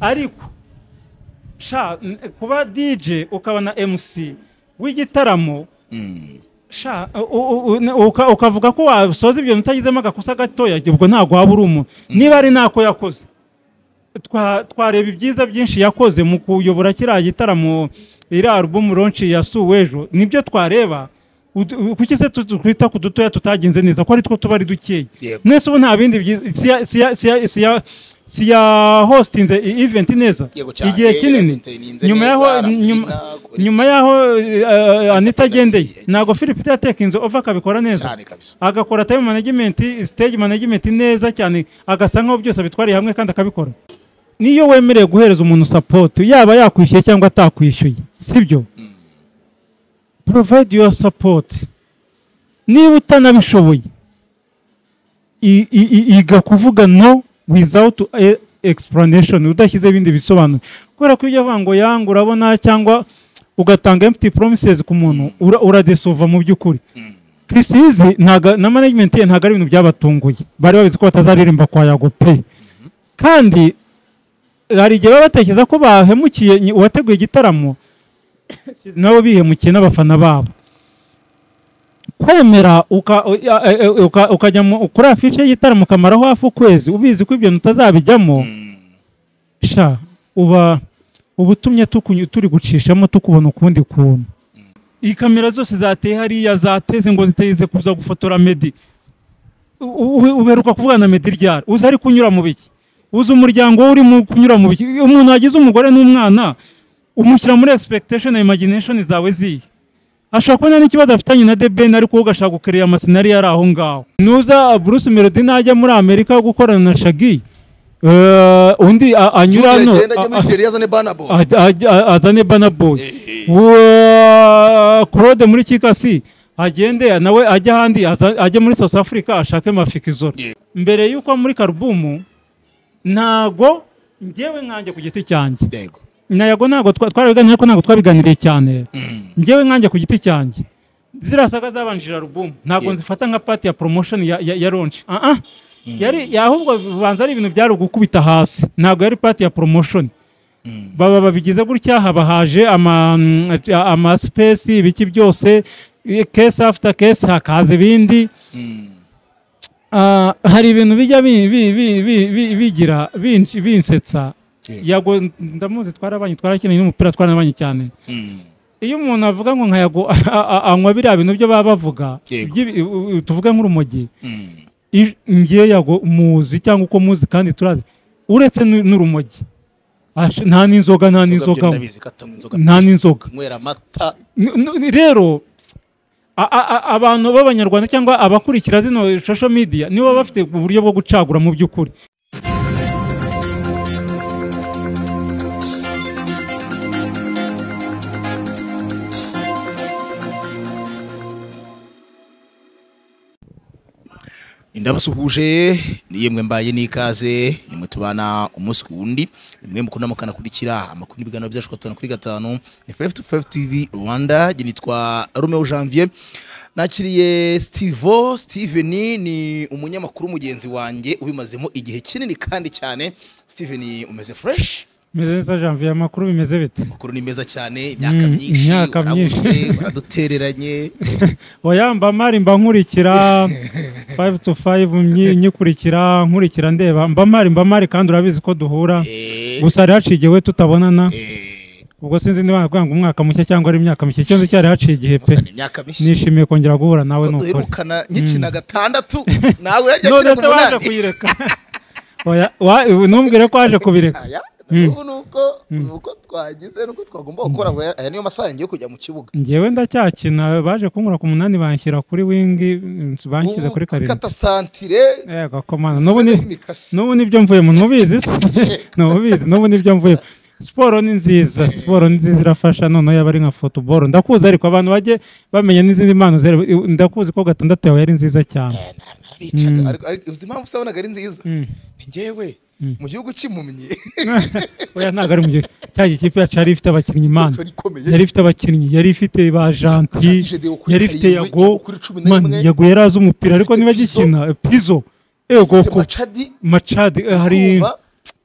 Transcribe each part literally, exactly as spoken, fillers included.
ariko sha kuba D J ukabona M C w'igitaramo sha ukavuga ko wasoza ibyo mutagizemo agakosa gatoya ubwo ntago waba uri umuntu niba ari nako yakoze twareba ibyiza byinshi yakoze mu kuyobora kiriya gitaramo iri album launch ya Suwejo nibyo twareba kuki se twita ku dutoya tutagenze neza ko ari two tubari dukeye mwese ubu nta bindi siya siya siya siya hostinze event neza igihe kinini nyuma yaho nyuma yaho Anita agendeye nago Philip yatekinze over kabikora neza agakora time management stage management neza cyane agasankaho byose abitwariye hamwe kandi akabikora niyo wemereye guhereza umuntu support yaba yakwishyuye cyangwa atakwishyuye sibyo provide your support niba utanabishoboye iga kuvuga no without explanation udashyize ibindi bisobanuro kubera ko ibyo vango yangu urabona cyangwa ugatanga empty promises ku muntu uradesova mu by'ukuri Chrisizi na management ye ntago ari ibintu byabatunguye bari babizi ko batazaririmba kwa Yago pe kandi hari igihe batekereza ko bahemukiye uwateguye igitaramo nabo bihemukiye n'abafana babo kwemera ukajya kuri afishe y'igitaramo kamaraho hafi ukwezi ubizi ko ibyo utazabijyamo sha uba ubutumye turi gucishamo tukubona ukundi kuntu iyi kamera zose zateye hariya zateze ngo ziteze kuza gufotora Meddy uberuka kuvugana na Meddy ryari uzi ari kunyura mu biki uzi umuryango uri mu kunyura mu biki umuntu wagize umugore n'umwana umushyira muri expectation na imagination zawe ziye ashaka kubona n'ikibazo afitanye na The Ben ariko ugashaka gukereya amasinari yari aho ngaho nuza Bruce Melody najya muri Amerika gukorana na Shaggy undi anyura no azane Bana Boy Claude muri Kikasi agende nawe ajya handi ajya muri South Africa ashake Mafikizoro mbere yuko muri Karubumu ntago ngewe nkanjye ku giti cyanjye na Yago ntago twarabiganiriye ko ntago twabiganiriye cyane ngewe nkanjye ku giti cyanjye zirasaga zabanjira album ntago nzifata nka party ya promotion ya ya launch ah ah yari yahubwo banza ari ibintu byari gukubita hasi ntago yari party ya promotion baba babigize gutya haba haje ama ama space ibiki byose case after case hakaze ibindi hari ibintu bijya bigira binsetsa Yago ndamuzi twarabanye twarakeneye n'umupira twaranabanye cyane iyo umuntu avuga ngo nka Yago anywa biriya bintu byo baba bavuga tuvuga nk'urumogi ngiye Yago muzi cyangwa uko muzi kandi turazi uretse n'urumogi nta n'inzoga nta n'inzoga nta n'inzoga rero abantu b'abanyarwanda cyangwa abakurikira zino social media nibo bafite uburyo bwo gucagura mu by'ukuri Indabasuhuje niyemwe mbaye nikaze nimwe tubana umunsi kundi nimwe mukunda mukana kurikira amakuru n'ibigano byacu gatanu kuri gatanu ni five to five T V Rwanda nitwa Romeo Janvier nakiriye Steve Steven ni umunyamakuru mugenzi wanjye ubimazemo igihe kinini kandi cyane Steven umeze fresh Meza Janvier amakuru bimeze bite amakuru ni meza cyane imyaka myinshi imyaka myinshi baradutereranye oyamba mari mba nkurikira five to five nyikurikira nkurikira ndeba mba mari mba mari kandi urabizi ko duhura gusa ari hacigewe tutabonana ubwo sinzi niba kwanga umwaka mushya cyangwa ari imyaka mishya cyo cyari haciye igihe pe nishimiye kongera guhura nawe nuko duherukana nyikina gatandatu nawe yaje kuyireka oya numbwire ko aje kubireka nuko nuko twagize nuko twagomba gukora aya niyo masaha ngiye kujya mu kibuga ngewe ndacyakina baje kunkura ku munani banshyira kuri wingi banshyize kuri karindwi kata santire yego komana nubu ni nubu nibyo mvuye mu nubizi nubizi nubu nibyo mvuye siporo ni nziza siporo ni nziza irafasha none yaba ari nka football ndakuza ariko abantu baje bamenya n'izindi mpano ndakuzi ko gatandatu yawe yari nziza cyane ariko uzimpamvu sabonaga ari nziza ni ngewe mu gihugu cy'impumyi oya ntago ari mu gihugu cyagi kipe ya cari ifite abakinnyi imana yari ifite abakinnyi yari ifite ba Gentil yari ifite Yago man Yago yaraza umupira ariko niba gikina Pizo ego ko Machadi hari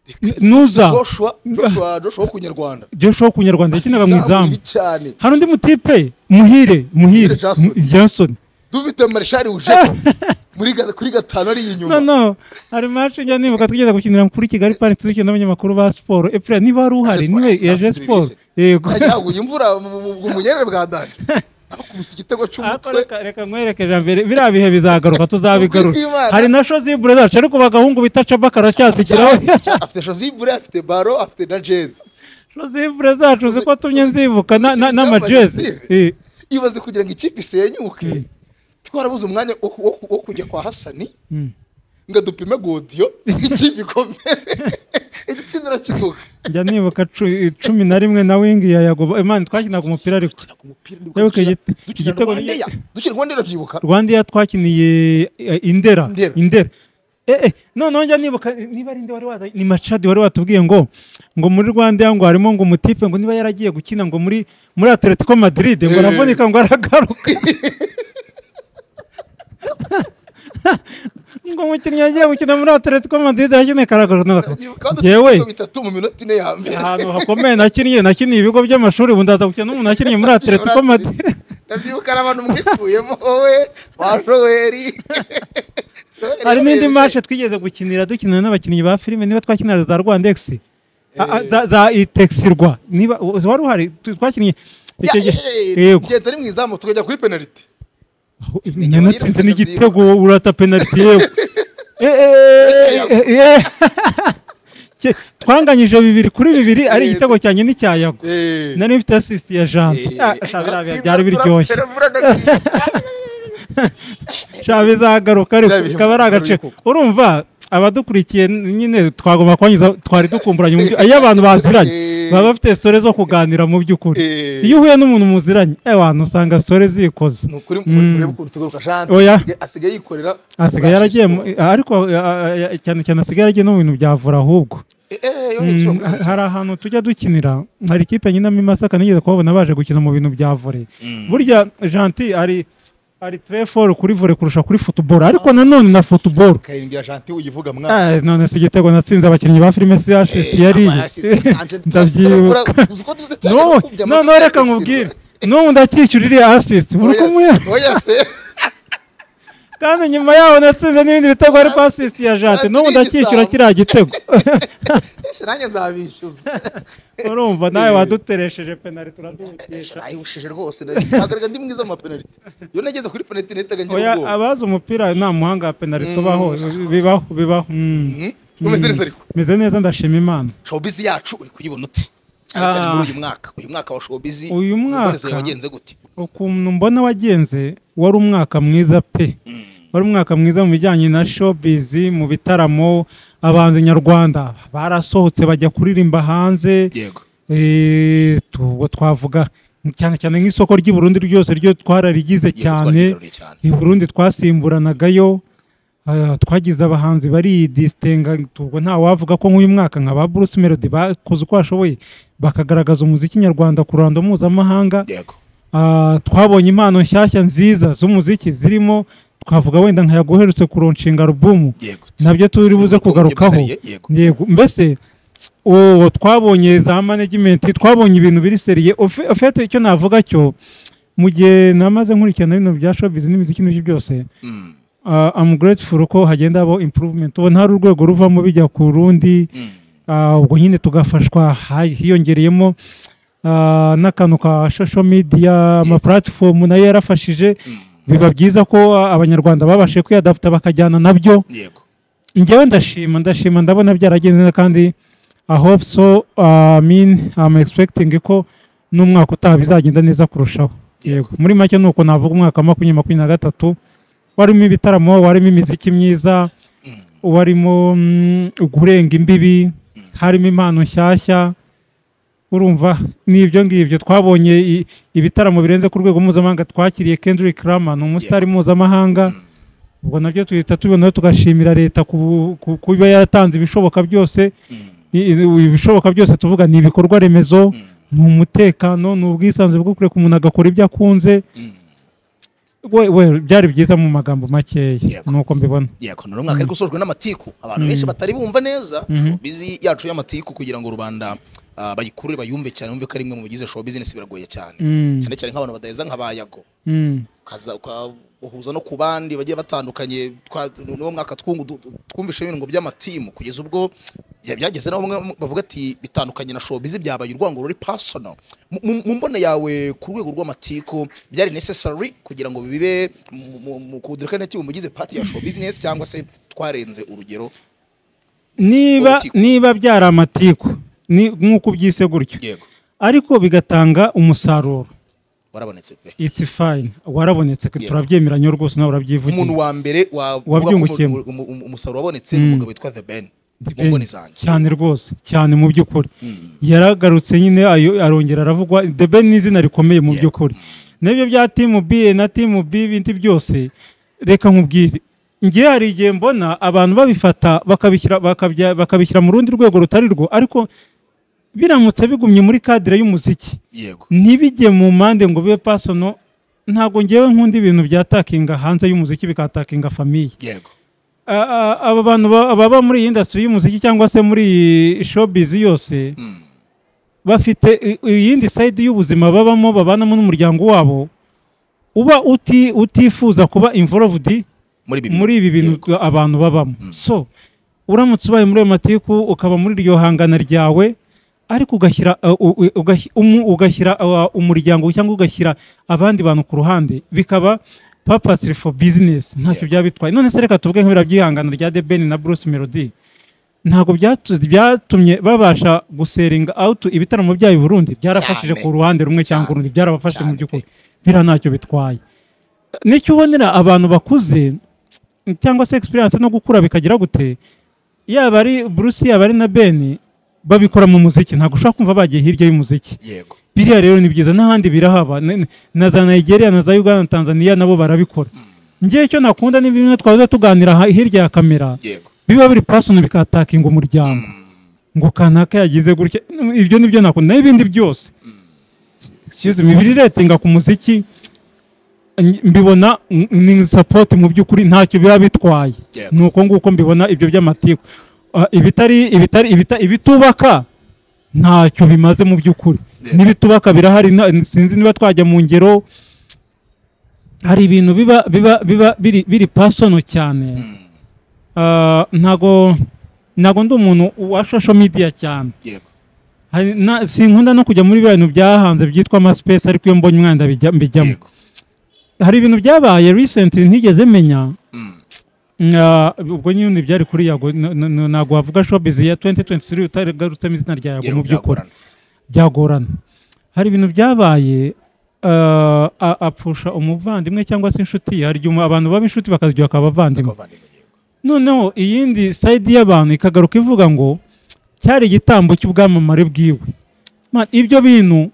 nuza Joshua Joshua Joshua ku Nyarwanda Joshua ku Nyarwanda yakinaga mu izamu cyane. hari undi mutipe muhire muhire Johnson dufite Marshal uje muri kuri gatano ari inyuma. no no hari match njya nibuka tugeza gukinira kuri Kigali Park tuzikina n'abanyamakuru ba sport epfra niba ari uhari niwe yaje sport yego yaguye imvura mu munyerere bwa danje akubise igitego cy'umutwe. Reka nkwereke jambere bira bihe bizagaruka tuzabigaruka hari na Shozibure zacu ariko bagahungu bita Chabakara cyazigiraho afite Shozibure afite baro afite na jazz Shozibure zacu ziko tumye nzibuka n'ama jazz ibaze kugira ngo ikipe isenyuke twarabuze umwanya wo kujya kwa Hasani nga dupime godiyo ikipe ikomere igikinira kiguka njya nibuka cumi na rimwe na wingi ya Yago Imana twakinaga umupira ariko igitego dukina Rwanda byibuka Rwanda twakiniye Indera Indera eh eh none njya nibuka niba ari inde wari waza ni Machadi wari watubwiye ngo ngo muri Rwanda ngo harimo ngo umutipe ngo niba yaragiye gukina ngo muri muri Atletico Madrid ngo aravunika ngo aragaruka ngo umukinnyi yagiye gukina muri Atletico Madrid yakine karagaruka yewe bitatu mu minota ine ya mbere ahantu hakomeye nakiniye nakiniye ibigo by'amashuri bundaza gukina n'umuntu nakiniye muri Atletico Madrid ndabyibuka abantu mwituyemo wowe washoweri hari n'indi match twigeze gukinira dukinana n'abakinnyi ba filime niba twakinira za Rwanda X za itexirwa niba wari uhari twakiniye icyo gihe yego ari mu izamu tukajya kuri penalty nyanatsinze n'igitego urata penalty yewe eh eh twanganyije bibiri kuri bibiri ari igitego cyanye n'icyayago nari mfite assist ya Jean ashabira byari biryoshye shabizagaruka ariko kaba ari agace urumva abadukurikiye nyine twagomba kwangiza twari dukumburanye iyo abantu baziranye baba bafite story zo kuganira mu by'ukuri iyo uhuye n'umuntu muziranye abantu usanga story zikoze nukuri murebe ukuntu tugaruka Jean asigaye yikorera asigaye yaragiye ariko cyane cyane asigaye yaragiye no mu bintu byavura ahubwo hari ahantu tujya dukinira hari ikipe nyina mu Masaka nigeze kubona baje gukina mu bintu bya volley burya Gentil ari ari très fort kuri volley kurusha kuri football ariko nanone na football karindwi ya Gentil uyivuga mwana eh none se igitego natsinze abakinnyi ba filime si assist yari ndavyibuka no no no reka nkubwire no ndacyishyurira assist urukumwe oya se kandi nyuma yaho natsinze n'ibindi bitego ariko assist ya Gentil no ndacyishyura kiriya gitego nanjye nzabishyuza urumva nawe waduteresheje penalty turaduhekesha ayushije rwose nagaragaga ndi mwiza mu penalty yo nageze kuri penalty netaga ngira ubwo oya abaza umupira nta muhanga penalty tubaho bibaho bibaho umeze neza ariko meze neza ndashima Imana showbiz yacu uri kuyibona uti cyane cyane muri uyu mwaka uyu mwaka wa showbiz uyu mwaka wagenze gute ukuntu mbona wagenze wari umwaka mwiza pe wari umwaka mwiza mu bijyanye na showbiz mu bitaramo abahanzi nyarwanda barasohotse bajya kuririmba hanze yego eh twavuga cyane cyane nk'isoko ry'i Burundi ryose ryo twararigize cyane i Burundi twasimburanagayo twagize abahanzi bari distinga tubwo nta wavuga ko nk'uyu mwaka nka ba Bruce Melody bakoze uko bashoboye bakagaragaza umuziki nyarwanda ku ruhando mpuzamahanga yego twabonye impano nshyashya nziza z'umuziki zirimo twavuga wenda nka yaguherutse kuronshinga album nabyo turi buze kugarukaho yego mbese o twabonye za management twabonye ibintu biri seriye ofete icyo navuga cyo mu gihe namaze nkurikirana ibintu bya showbiz n'imiziki n'ibyo byose I'm grateful ko hagenda abo improvement ubona hari urwego ruvamo bijya ku rundi ubwo nyine tugafashwa hiyongereyemo n'akantu ka social media ama platform nayo yarafashije biba byiza ko abanyarwanda babashe kwiyadapta bakajyana nabyo yego njyewe ndashima ndashima ndabona byaragenze kandi I hope so I mean I'm expecting ko n'umwaka utaha bizagenda neza kurushaho yego muri make nuko navuga umwaka wa makumyabiri na gatatu warimo ibitaramo warimo imiziki myiza warimo gurenga imbibi harimo impano nshyashya urumva nibyo ngibyo twabonye ibitaramo birenze ku rwego mpuzamahanga twakiriye Kendrick Lamar n'umusitari mpuzamahanga ubwo nabyo tuhita tubona tugashimira leta kuba yatanze ibishoboka byose ibishoboka byose tuvuga ni ibikorwa remezo mu mutekano n'ubwisanzure bwo kureka umuntu agakora ibyo akunze we we byari byiza mu magambo makeya nuko mbibona yego none umwaka ariko usojwe n'amatiku abantu benshi batari bumva neza bizi yacu y'amatiku kugira ngo rubanda bayikurure bayumve cyane umve ko ari imwe mu bigize show business biragoye cyane cyane cyane nk'abantu badaheza nk'abayago kaza uhuza no kubandi bagiye batandukanye no mwaka twumvishe ibintu ngo by'amatimu kugeza ubwo byageze naho bavuga ati bitandukanye na show business byabaye urwango ruri personal mu mbone yawe ku rwego rw'amatiku byari necessary kugira ngo bibe mu kudirika n'iki umugize party ya show business cyangwa se twarenze urugero niba niba byari amatiku ni nkuko byise gutyo ariko bigatanga umusaruro warabonetse pe it's fine warabonetse turabyemeranya rwose nawe urabyivugira umuntu wa mbere wabyungukiye umusaruro wabonetse n'umugabo witwa The Ben cyane rwose cyane mu by'ukuri yaragarutse nyine arongera aravugwa The Ben ni izina rikomeye mu by'ukuri n'ibyo bya team B na team B binti byose reka nkubwire ngiye hari igihe mbona abantu babifata bakabishyira bakabishyira mu rundi rwego rutari rwo ariko biramutse bigumye muri cadre y'umuziki ntibijye mu mande ngo bibe personal ntago ngewe nkunda ibintu byatakinga hanze y'umuziki bikatakinga famille yego aba bantu baba muri industry y'umuziki cyangwa se muri showbiz yose bafite iyindi side y'ubuzima babamo babanamo n'umuryango wabo uba uti utifuza kuba involved muri ibi bintu abantu babamo so uramutse ubaye muri amatiku ukaba muri iryo hangana ryawe ariko ugashyira ugashyira umuryango cyangwa ugashyira abandi bantu ku ruhande bikaba purposely for business ntacyo byabitwaye none se reka tuvuge nk'ibira byihangana rya The Ben na Bruce Melody ntago byatumye babasha guseringa out ibitaramo byayo i Burundi byarafashije ku ruhande rumwe cyangwa urundi byarabafashe mu by'ukuri bira ntacyo bitwaye nicyo ubonera abantu bakuze cyangwa se experience no gukura bikagira gute yaba ari Bruce yaba ari na Ben babikora mu muziki ntago ushaka kumva bagiye hirya y'umuziki yego biriya rero ni byiza n'ahandi birahaba na za Nigeria na za Uganda na Tanzania nabo barabikora ngiye cyo nakunda ni bimwe twaza tuganira hirya ya kamera biba biri personal bikatakinga umuryango ngo kanaka yagize gutya ibyo nibyo nakunda n'ibindi byose excuse me biri ratinga ku muziki mbibona ni support mu by'ukuri ntacyo biba bitwaye nuko nguko mbibona ibyo by'amatiku ibitari ibitari ibitubaka ntacyo bimaze mu by'ukuri n'ibitubaka birahari sinzi niba twajya mu ngero hari ibintu biba biba biba biri biri personal cyane ntago ntago ndi umuntu wa social media cyane sinkunda no kujya muri bintu byahanze byitwa ama space ariko iyo mbonye umwanda mbijyamo hari ibintu byabaye recently ntigeze menya ubwo nyine byari kuri Yago nago wavuga showbiz ya twenty twenty-three utagarutse izina rya Yago mu by'ukuri byagorana hari ibintu byabaye apfusha umuvandimwe cyangwa se inshuti hari igihe abantu baba inshuti bakazigira akabavandimwe noneho iyindi side y'abantu ikagaruka ivuga ngo cyari igitambo cy'ubwamamare bwiwe ibyo bintu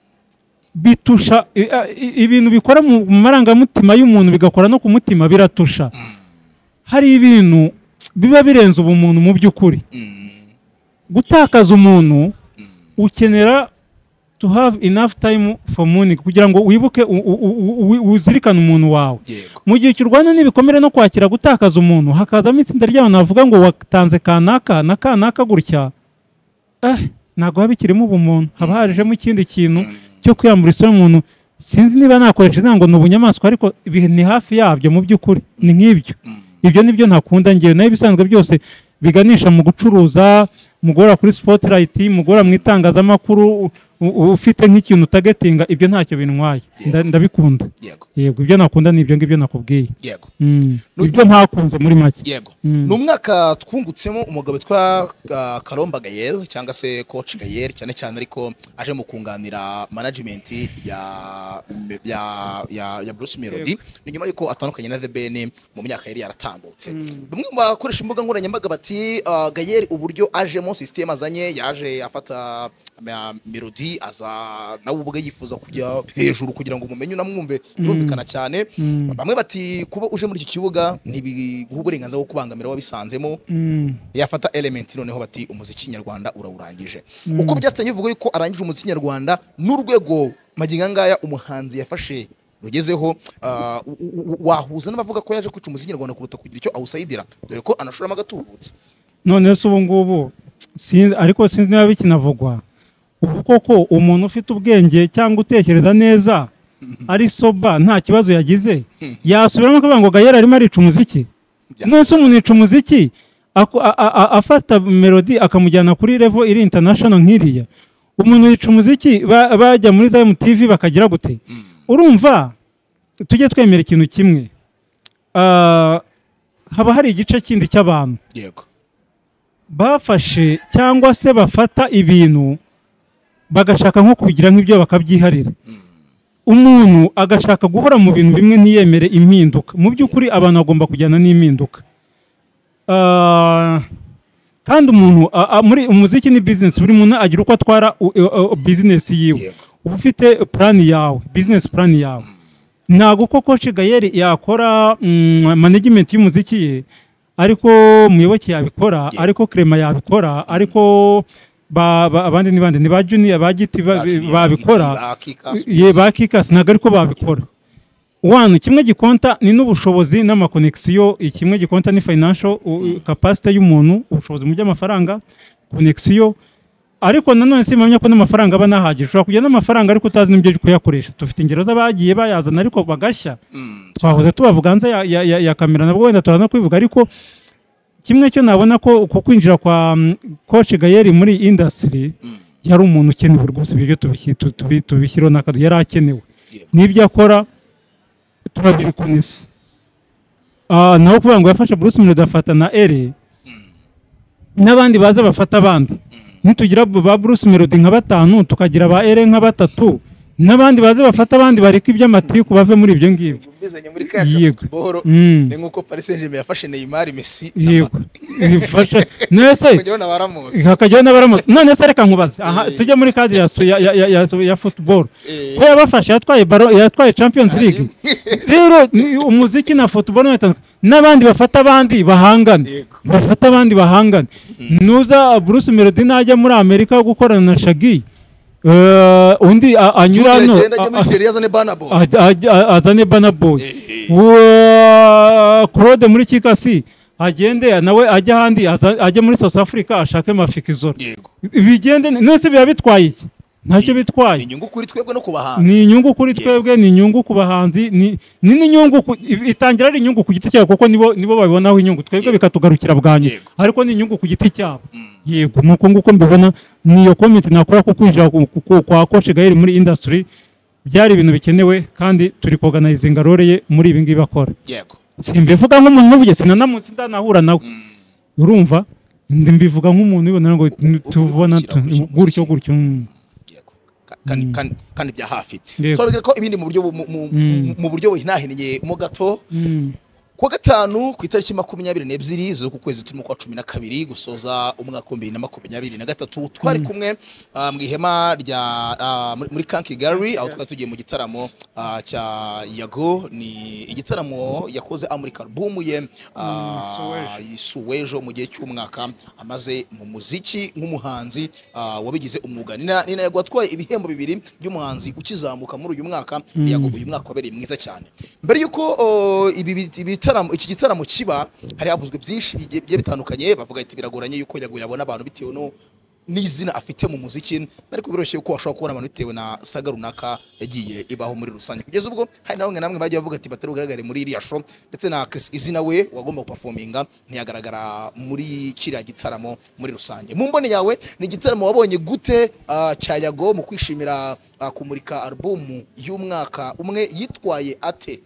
bitusha ibintu bikora mu marangamutima y'umuntu bigakora no ku mutima biratusha hari ibintu biba birenze ubumuntu mu by'ukuri gutakaza umuntu ukenera to have enough time for money kugira ngo wibuke uzirikane umuntu wawe mu gihe cy'urwana n'ibikomere no kwakira gutakaza umuntu hakazamo itsinda ry'abantu bavuga ngo watanze kanaka na kanaka gutya eh ntago habikirimo ubumuntu haba hajemo ikindi kintu cyo kwiyambura isura umuntu sinzi niba nakoresha ngo n'ubunyamaswa ariko ni hafi yabyo mu by'ukuri ni nk'ibyo ibyo nibyo ntakunda ngiye nayo bisanzwe byose biganisha mu gucuruza mugora kuri spotlight mugora mu itangazamakuru ufite nk'ikintu utagetinga ibyo ntacyo bintwaye ndabikunda yego ibyo nakunda ni ibyo ngibyo nakubwiye yego ibyo ntakunze muri make yego n'umwaka twungutsemo umugabo witwa Kalomba Gael cyangwa se coach Gael cyane cyane ariko aje mu kunganira management ya ya ya, ya Bruce Melody ni nyuma yuko atandukanye na The Ben mu myaka yari yaratambutse bamwe bakoresha imbuga nkoranyambaga bati Gael uburyo aje mo system azanye yaje afata Melody aza nawe ubwe yifuza kujya hejuru kugira ngo umumenye unamwumve birumvikana cyane bamwe bati kuba uje muri iki kibuga ntibiguha uburenganzira bwo kubangamira wabisanzemo yafata element noneho bati umuziki nyarwanda urawurangije uko byatanye bivuga yuko arangije umuziki nyarwanda n'urwego maginga ngaya umuhanzi yafashe rugezeho ah, u- u- wahuza n'abavuga ko yaje kwica umuziki nyarwanda kuruta kugira icyo awusayidira dore ko anashoramo agatubutse. none se ubu ngubu sinzi- ariko sinzi niba bikinavugwa ubu koko umuntu ufite ubwenge cyangwa utekereza neza ari soba nta kibazo yagize yasubiramo akavuga ngo Gayera arimo arica umuziki. Bya- none se umuntu yica umuziki aku- a- a- a- afata melody akamujyana kuri level iri international nk'iriya, umuntu yica umuziki ba- bajya muri za M T V bakagira gute? Urumva tujye twemera ikintu kimwe, Ah, haba hari igice kindi cy'abantu yego bafashe cyangwa se bafata ibintu bagashaka nko kubigira nk'ibyo bakabyiharira, umuntu agashaka guhora mu bintu bimwe ntiyemere impinduka. Mu by'ukuri abantu bagomba kujyana n'impinduka. Ah, kandi umuntu a- a- muri umuziki ni business, buri muntu agira uko atwara u- u- u- business yiwe. Yego. Uba ufite plan yawe, business plan yawe. Ntabwo ko Coach Gayeri yakora mm, management y'umuziki ye ariko Muyoboke yabikora, Yeah. ariko Clement yabikora, ariko ba, ba, abandi ni bande ni ba Junior ba Giti ba- Ba Junior, babikora, ba Kikas. ye ba Kikas ntabwo ariko babikora. One kimwe gikonta ni n'ubushobozi n'amakonexiyo, ikimwe gikonta ni financial u- capacity y'umuntu, ubushobozi mu by'amafaranga, konexiyo. Ariko nanone simamya ko n'amafaranga aba nahagije, ushobora kujya n'amafaranga ariko utazi n'ibyo uri kuyakoresha. Tufite ingero z'abagiye bayazana ariko bagashya, Mm, twahoze tubavuga hanze ya, ya, ya, ya kamera nabwo wenda turana kwivuga, ariko kimwe cyo nabona ko ku kwinjira kwa mm, Coach Gayeri muri industry mm, yari umuntu ukenewe rwose, ibyo tubishyira tubi, tubishyiraho n'akadu yari akenewe. yego. N'ibyo akora turabikonesa. Ah, naho kuvuga ngo yafashe Bruce Melody afata na Ere n'abandi baza bafata abandi, nitugira ba Bruce Melody nka batanu tukagira ba Ere nka batatu, n'abandi baze bafata abandi bareka iby'amatiku bave muri ibyo ngibyo. Bizanye muri kaje Yego. football Mm. ni nkuko Paris Saint-Germain yafashe Neymar, Messi Yego. Ifasha nese kugira na baramuzi. hakajyaho n'abaramutse. None se reka nkubaze, aha Eh. tujye muri cadre ya, ya, ya, ya, ya, ya football. Eh. Ko yabafashe yatwaye baro, yatwaye Champions League. Rero ni umuziki na football n'abandi n'abandi bafata abandi bahangana, Yego. bafata abandi bahangana. Nuza Bruce Melody najya muri Amerika gukorana na Shaggy, eh, undi a- anyura hano Agenda ajya a- muri Nigeria azane Burna Boy. a- a- a- azane Burna Boy. Eh. Wa- Claude muri Kikasi agende nawe ajya ahandi, aza- ajya muri South Africa ashake Mafikizoro. Yego. Bigende nese biba bitwaye iki? Ntacyo Ni bitwaye. inyungu kuri twebwe no kubahanzi. Ni inyungu kuri Yego. twebwe, ni inyungu ku bahanzi, ni ni n'inyungu ku- itangira ari inyungu ku giti cyabo kuko nibo nibo babibonaho inyungu, twebwe Yego. bikatugarukira bwa nyuma, Yego. ariko ni inyungu ku giti cyabo. Mm. Yego, nuko nguko mbibona. Niyo comment nakora ku kwinjira ku- ku- kwa Coach Gayeri muri industry byari ibintu bikenewe, kandi turi kuorganizinga role ye muri ibi ngibi bakora. Yego. Simbivuga nk'umuntu uvuge, sinanamutse ndanahura nawe, Mm. urumva, ndi mbivuga nk'umuntu ubona ngo tubona Ubukira gutyo, gutyo gutyo. mm. Yego. Ka- kandi kandi kandi bya hafi. Yego. Twabwira ko ibindi mu buryo bu- mu- mu- Mm. mu buryo buhinahiniye mo gato. Mm. Kuwa gatanu ku itariki makumyabiri n'ebyiri z'uku kwezi turimo kwa cumi na kabiri gusoza umwaka wa bibiri na makumyabiri na gatatu twari kumwe ah, mu ihema rya ah, muri- muri Kanki Gallery, aho twari tugiye mu gitaramo ah, cya Yago. Ni igitaramo yakoze amurika album ye ah, Suwejo mu gihe cy'umwaka amaze mu muziki nk'umuhanzi ah, wabigize umwuga. Ni na ni na Yago watwaye ibihembo bibiri by'umuhanzi ukizamuka muri uyu mwaka. Yago uyu mwaka wabereye mwiza cyane. Mbere yuko oh, ibi biti- ibitaramo iki gitaramo kiba, hari havuzwe byinshi bigiye bigiye bitandukanye, bavuga ati biragoranye yuko Yago yabona abantu bitewe no n'izina afite mu muziki, ariko biroroshye yuko washobora kubona abantu bitewe na saga runaka yagiye ibaho muri rusange. Kugeza ubwo hari na bamwe namwe bagiye bavuga ati batari bugaragare muri iriya show, ndetse na Chris izina we wagomba guperforminga ntiyagaragara muri kiriya gitaramo muri rusange. Mu mboni yawe ni igitaramo wabonye gute ah, cya Yago mu kwishimira ah, kumurika album y'umwaka umwe yitwaye ate?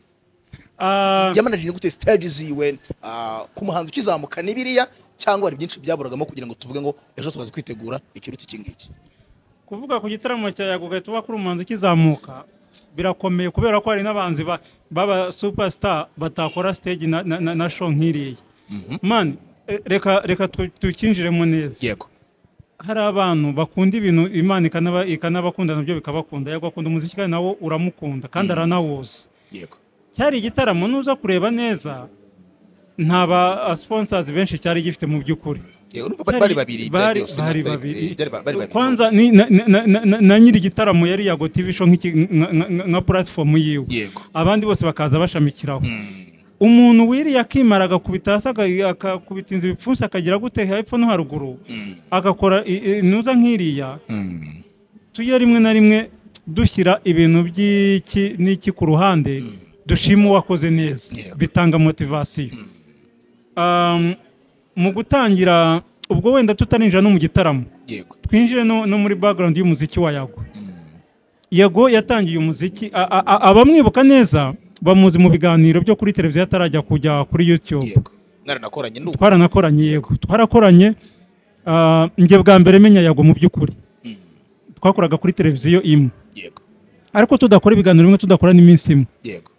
Ah, Yamanajije gute stage ziwe ah, ku muhanzi ukizamuka ni biriya, cyangwa hari byinshi byaburagamo kugira ngo tuvuge ngo ejo tukaza kwitegura ikiruta iki ngiki? kuvuga ku gitaramo cya Yago ugahita uba kuri umuhanzi ukizamuka birakomeye, kubera ko hari n'abanzi ba- baba superstar batakora stage na, na, na, na show nk'iriya. Man, eh, reka reka tu- tukinjiremo neza. Yego. Hari abantu bakunda ibintu Imana ikanaba ikanabakunda nabyo bikabakunda. Yago akunda umuziki kandi nawo uramukunda kandi aranawuzi. Yego. Cyari igitaramo nuza kureba neza nta ba sponsors benshi cyari gifite mu by'ukuri. Yego urumva bari babiri bari bari babiri kwanza ni na nyiri gitaramo yari Yago T V show nk'iki nka platform yiwe abandi bose bakaza bashamikiraho umuntu wiri yakimaraga kubita akakubita inzu bipfunsa akagira gute hepfo no haruguru agakora nuza nkiriya tuye rimwe na rimwe dushyira ibintu by'iki n'iki ku ruhande dushima wakoze neza bitanga motivation um mu gutangira ubwo wenda tutarinjira no mu gitaramo twinjire no, no muri background y'umuziki wa Yago Yago yatangiye umuziki abamwibuka neza bamuzi mu biganiro byo kuri televiziyo atarajya kujya kuri YouTube naranakoranye n'uko twaranakoranye yego twarakoranye uh, nge bwa mbere menya Yago mu by'ukuri twakoraga kuri televiziyo imwe yego ariko tudakora ibiganiro bimwe tudakora n'iminsi imwe yego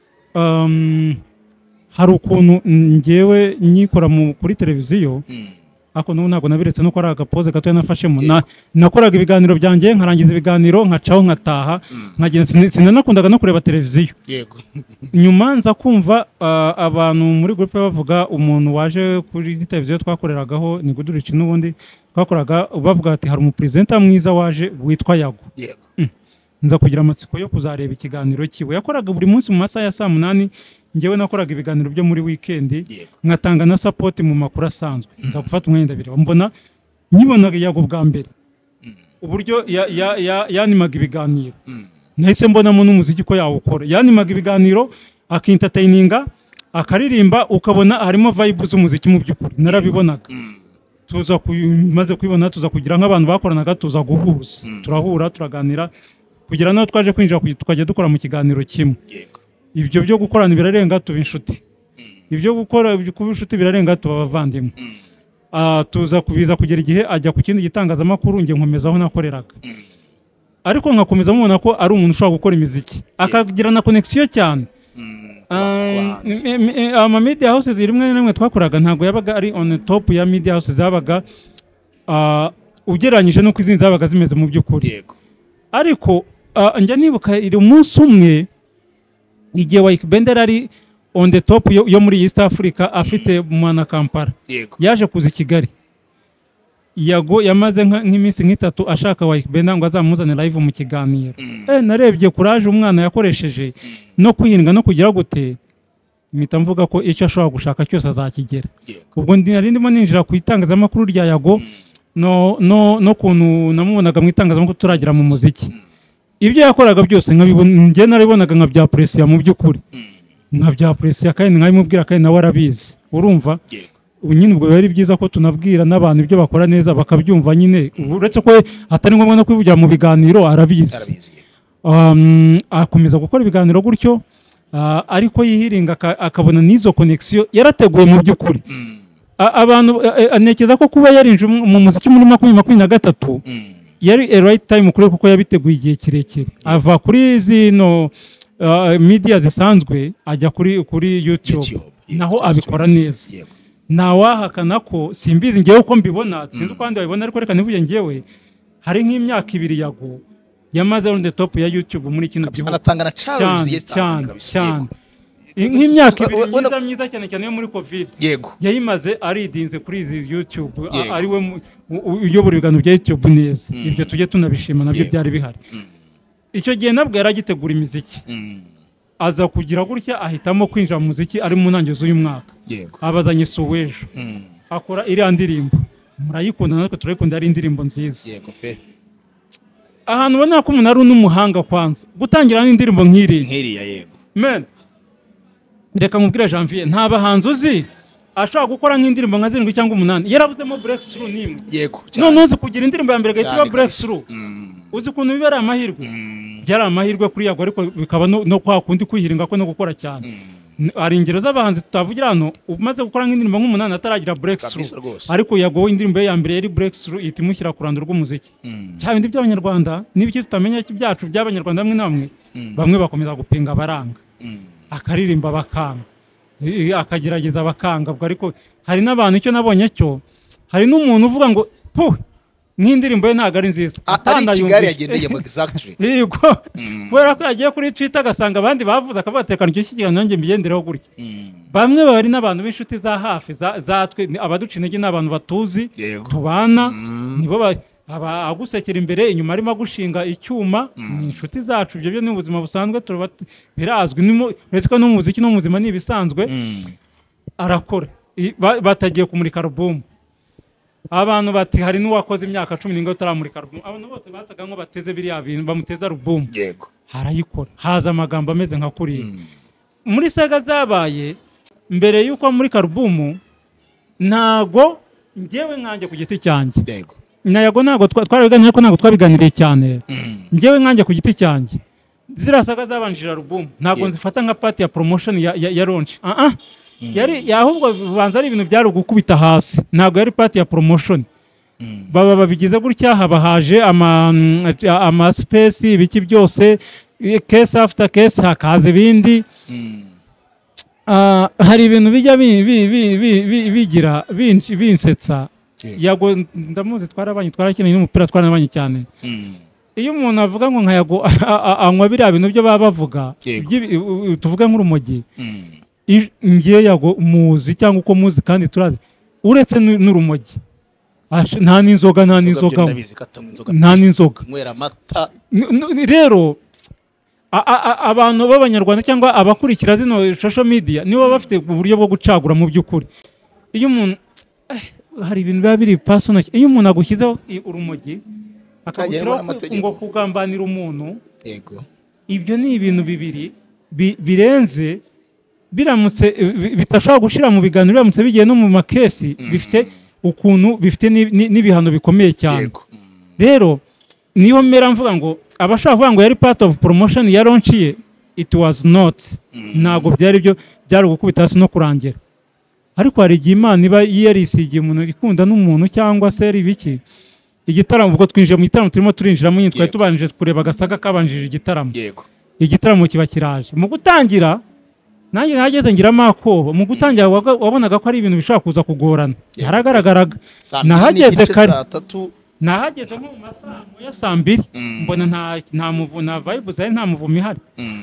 um hari ukuntu ngewe nyikora mu kuri televiziyo ako no ntago nabiretse no kora agapoze gato yanafashemo na nakoraga ibiganiro byanjye nkarangiza ibiganiro nkacaho nkataha nkagenza sinanakundaga no kureba televiziyo yego nyuma nza kumva uh, abantu muri groupe bavuga umuntu waje kuri televiziyo twakoreragaho ni Gudurici n'ubundi twakoraga bavuga ati hari umupresenter mwiza waje witwa Yago yego mm. nza kugira amatsiko yo kuzareba ikiganiro kiwe yakoraga buri munsi mu masaha ya saa munani ngewe nakoraga ibiganiro byo muri weekend nkatanga na support mu makuru asanzwe nza gufata umwenda bire mbona nyibonaga Yago bwa mbere uburyo yanimaga ibiganiro nahise mbonamo n'umuziki ko yawukora yanimaga ibiganiro akintertaininga akaririmba ukabona harimo vibe z'umuziki mu by'ukuri narabibonaga tuza kumaze kwibona tuza kugira nk'abantu bakoranaga tuza guhuza turahura turaganira kugira naho twaje kwinjira tukajya dukora mu kiganiro kimwe ibyo byo gukorana birarenga tuba inshuti ibyo gukora kuba inshuti birarenga tuba abavandimwe ah tuza kubiza kugera igihe ajya ku kindi gitangazamakuru nge nkomezaho nakoreraga ariko nkakomeza mubona ko ari umuntu ushobora gukora imiziki akagira na connection cyane ama media houses rimwe na rimwe twakoraga ntago yabaga ari on top ya media houses zabaga ugereranyije no kwizindi zabaga zimeze mu by'ukuri ariko njya nibuka iri umunsi umwe igihe Wyclef Bender ari on the top yo, yo muri East Africa afite mwana Kampala yaje kuza Kigali Yago yamaze nk'iminsi nk'itatu ashaka Wyclef Bender ngo azamuzane live mu kiganiro mm. eh narebye courage umwana yakoresheje mm. no kwihinga no kugira gute imita mvuga ko icyo ashobora gushaka cyose azakigera ubwo ndi nari ndimo ninjira ku itangazamakuru rya Yago mm. no no no kuntu namubonaga mu itangazamakuru turagira mu muziki mm. ibyo yakoraga byose nkabibona nge naribonaga nka bya pressure mu by'ukuri nka bya pressure kandi nkabimubwira kandi nawe arabizi urumva nyine ubwo bari byiza ko tunabwira n'abantu ibyo bakora neza bakabyumva nyine uretse ko atari ngombwa no kwivugira mu biganiro arabizi um akomeza gukora ibiganiro gutyo uh, ariko yihiringa akabona nizo connection yarateguye mu by'ukuri abantu anekeza ko kuba yarinje mu muziki muri makumyabiri na gatatu yari a right time kuri kuko yabiteguye igihe kirekire ava kuri zino uh, media zisanzwe ajya kuri kuri YouTube, YouTube. naho abikora neza nawahakana ko simbizi ngewe uko mbibona sinzi uko andi babibona ariko reka nivuye ngewe hari nk'imyaka ibiri Yago yamaze on the top ya YouTube muri kino gihugu anatanga na challenge cyane cyane nk'imyaka ibiri myiza myiza cyane cyane yo muri covid yego yayimaze aridinze kuri izi YouTube ari we uyobora ibiganiro bya YouTube neza ibyo tujye tunabishima nabyo byari bihari icyo gihe nabwo yaragitegura imiziki aza kugira gutya ahitamo kwinjira mu muziki ari mu ntangiriro z'uyu mwaka abazanye Suwejo akora iri ndirimbo murayikunda natwe turayikunda ari indirimbo nziza yego pe ahantu ubona ko umuntu ari n'umuhanga kwanza gutangira n'indirimbo nk'iri nk'iriya yego men reka mubwira Janvier nta bahanzi uzi ashaka gukora nk'indirimbo nka zirindwi cyangwa umunani yarabuzemo breakthrough nimwe yego none uzi kugira indirimbo ya mbere gahita breakthrough uzi kuntu bibera amahirwe byari amahirwe kuri Yago ariko bikaba no kwa kundi kwihiringa ko no gukora cyane ari ingero z'abahanzi tutavugira hano umaze gukora nk'indirimbo nk'umunani ataragira breakthrough ariko Yago indirimbo ya mbere yari breakthrough itimushyira ku rando rw'umuziki cya bindi by'abanyarwanda n'ibiki tutamenya by'acu by'abanyarwanda bamwe namwe bamwe bakomeza gupinga baranga akaririmba bakanga akagerageza bakanga ariko hari n'abantu icyo nabonye cyo hari n'umuntu uvuga ngo pu nk'indirimbo ye ntabwo ari nziza ari Kigali yagendeye mu exactly yego kubera ko yagiye kuri Twitter agasanga abandi bavuze akabatekana icyo kiganiro nanjye mbigendereho gutya bamwe bari n'abantu b'inshuti za hafi zatwe abaduca intege n'abantu batuzi tubana nibo aba agusekera imbere inyuma arimo agushinga icyuma ni inshuti zacu ibyo byo ni ubuzima busanzwe birazwi uretse ko no mu muziki no mu buzima ni ibisanzwe arakora batagiye kumurika album abantu bati hari n'uwakoze imyaka cumi n'ingo utaramurika album abantu bose basaga nko bateze biriya bintu bamuteza album yego harayikora haza amagambo ameze nka kuri muri saga zabaye mbere yuko muri album ntago ngewe nkanjye ku giti cyanjye yego nayago ntago twarabiganiriye ko ntago twabiganiriye cyane ngewe nkanjye ku giti cyanjye zira saga zabanjira album ntago nzifata nka party ya promotion ya ya launch ah ah yari ahubwo banza ari ibintu byari gukubita hasi ntago yari party ya promotion baba babigize gutya haba haje ama ama space ibiki byose case after case hakaze ibindi hari ibintu bijya bigira binsetsa yago ndamuzi twarabanye twarakeneye n'umupira twaranabanye cyane iyo umuntu avuga ngo nkayago anywa biriya bintu byo baba bavuga tuvuga nk'urumogi ngiye yago muzi cyangwa uko muzi kandi turazi uretse n'urumogi nta n'inzoga nta n'inzoga nta n'inzoga rero abantu b'abanyarwanda cyangwa abakurikira zino social media nibo bafite uburyo bwo gucagura mu by'ukuri iyo umuntu hari ibintu biba biri personal iyo umuntu agushyizeho urumogi akagushyiraho ngo kugambanira umuntu yego ibyo ni ibintu bibiri birenze biramutse bitashobora gushira mu biganiro biramutse bigiye no mu makesi bifite ukuntu bifite n'ibihano bikomeye cyane rero niyo mera mvuga ngo abashaka kuvuga ngo yari part of promotion ya launch ye it was not ntago byari byo byari gukubita hasi no kurangira ariko hari igihe Imana iba yarisigiye umuntu ikunda n'umuntu cyangwa se ari biki igitaramo ubwo twinjiye mu gitaramo turimo turinjiramo nyine twari tubanije kureba agasaga kabanjije igitaramo yego igitaramo kiba kiraje mu gutangira nanjye nageze ngira amakobo mu gutangira wabonaga ko ari ibintu bishaka kuza kugorana haragaragaraga nahageze kare nahageze mu masaha ya saa mbiri mbona nta nta muvu na vibe zari nta muvumi hari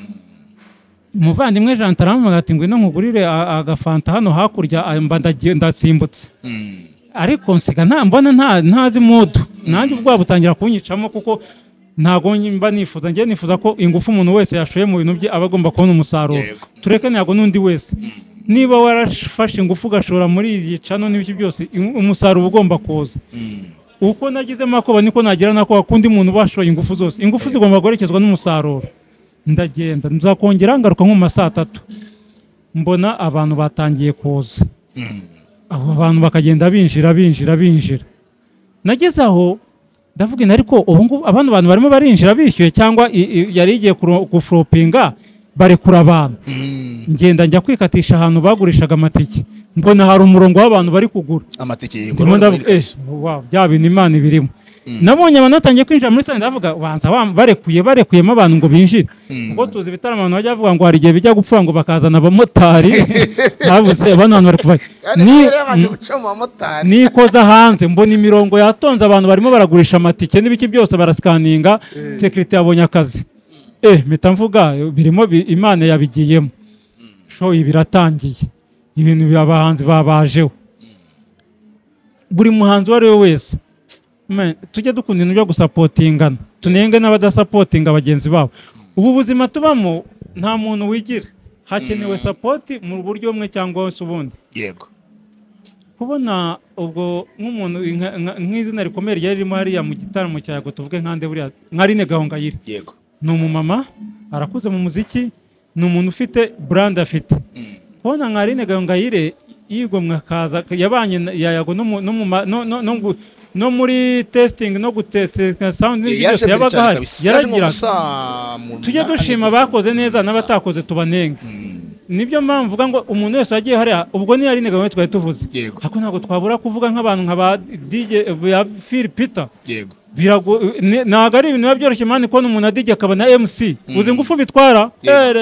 umuvandimwe Jean Taramama ati ngwino nkugurire agafanta hano hakurya mba ndasimbutse ariko nsiga nta mbona nta ntazi mood nanjye ubwo butangira kunyicamo kuko ntago mba nifuza ngiye nifuza ko ingufu umuntu wese yashoye mu bintu bye abagomba kubona umusaruro tureke ntago nundi wese niba warafashe ingufu gashora muri iyi cano n'ibiki byose umusaruro ugomba kuza uko nagize makoba niko nagira nako akundi muntu bashoye ingufu zose ingufu zigomba guherekezwa n'umusaruro ndagenda nzakongera ngaruka nko mu masaha atatu mbona abantu batangiye kuza abo abantu bakagenda binjira binjira binjira nageze aho ndavuga ina ariko ubu ngubu abantu bantu barimo barinjira bishyuye cyangwa yari igiye guflopinga barekura abantu ngenda njya kwikatisha ahantu bagurishaga amatike mbona hari umurongo w'abantu bari kugura amatike wow bya bintu Imana ibirimo nabonye abantu batangiye kwinjira muri sale ndavuga banza barekuye barekuyemo abantu ngo binjire ubwo tuzi ibitaramo abantu bajya bavuga ngo hari igihe bijya gupfa ngo bakazana abamotari bavuze abantu bari kuva ni koza hanze mbona imirongo yatonze abantu barimo baragurisha amatike n'ibiki byose barasikaninga security yabonye akazi eh mpita mvuga birimo Imana yabigiyemo show ibiratangiye ibintu byabahanzi babajeho buri muhanzi wari we wese tujye dukunda ibintu byo gusapotingana tunenge n'abadasapotinga bagenzi babo ubu buzima tubamo nta muntu wigira hakenewe sapoti mu buryo bumwe cyangwa wese ubundi yego kubona ubwo nk'umuntu nk'izina rikomeye ryari ririmo hariya mu gitaramo cya Yago tuvuge nkande buriya Nkarine Gahongayire yego ni umumama arakuze mu muziki ni umuntu ufite brand afite kubona Nkarine Gahongayire yigomwe akaza yabanye ya Yago no no no no muri testing no guteka sound n'ibyo yabaga hari yaragiraga tujye dushima bakoze neza n'abatakoze tubanenge nibyo mpamvu mvuga ngo umuntu wese yagiye hariya ubwo ni yari negamo twari tuvuze hako ntago twabura kuvuga nk'abantu nk'aba D J ya Phil Peter yego birago naga ari ibintu byoroshye mani ko umuntu na D J akaba na M C uzi ngufu bitwara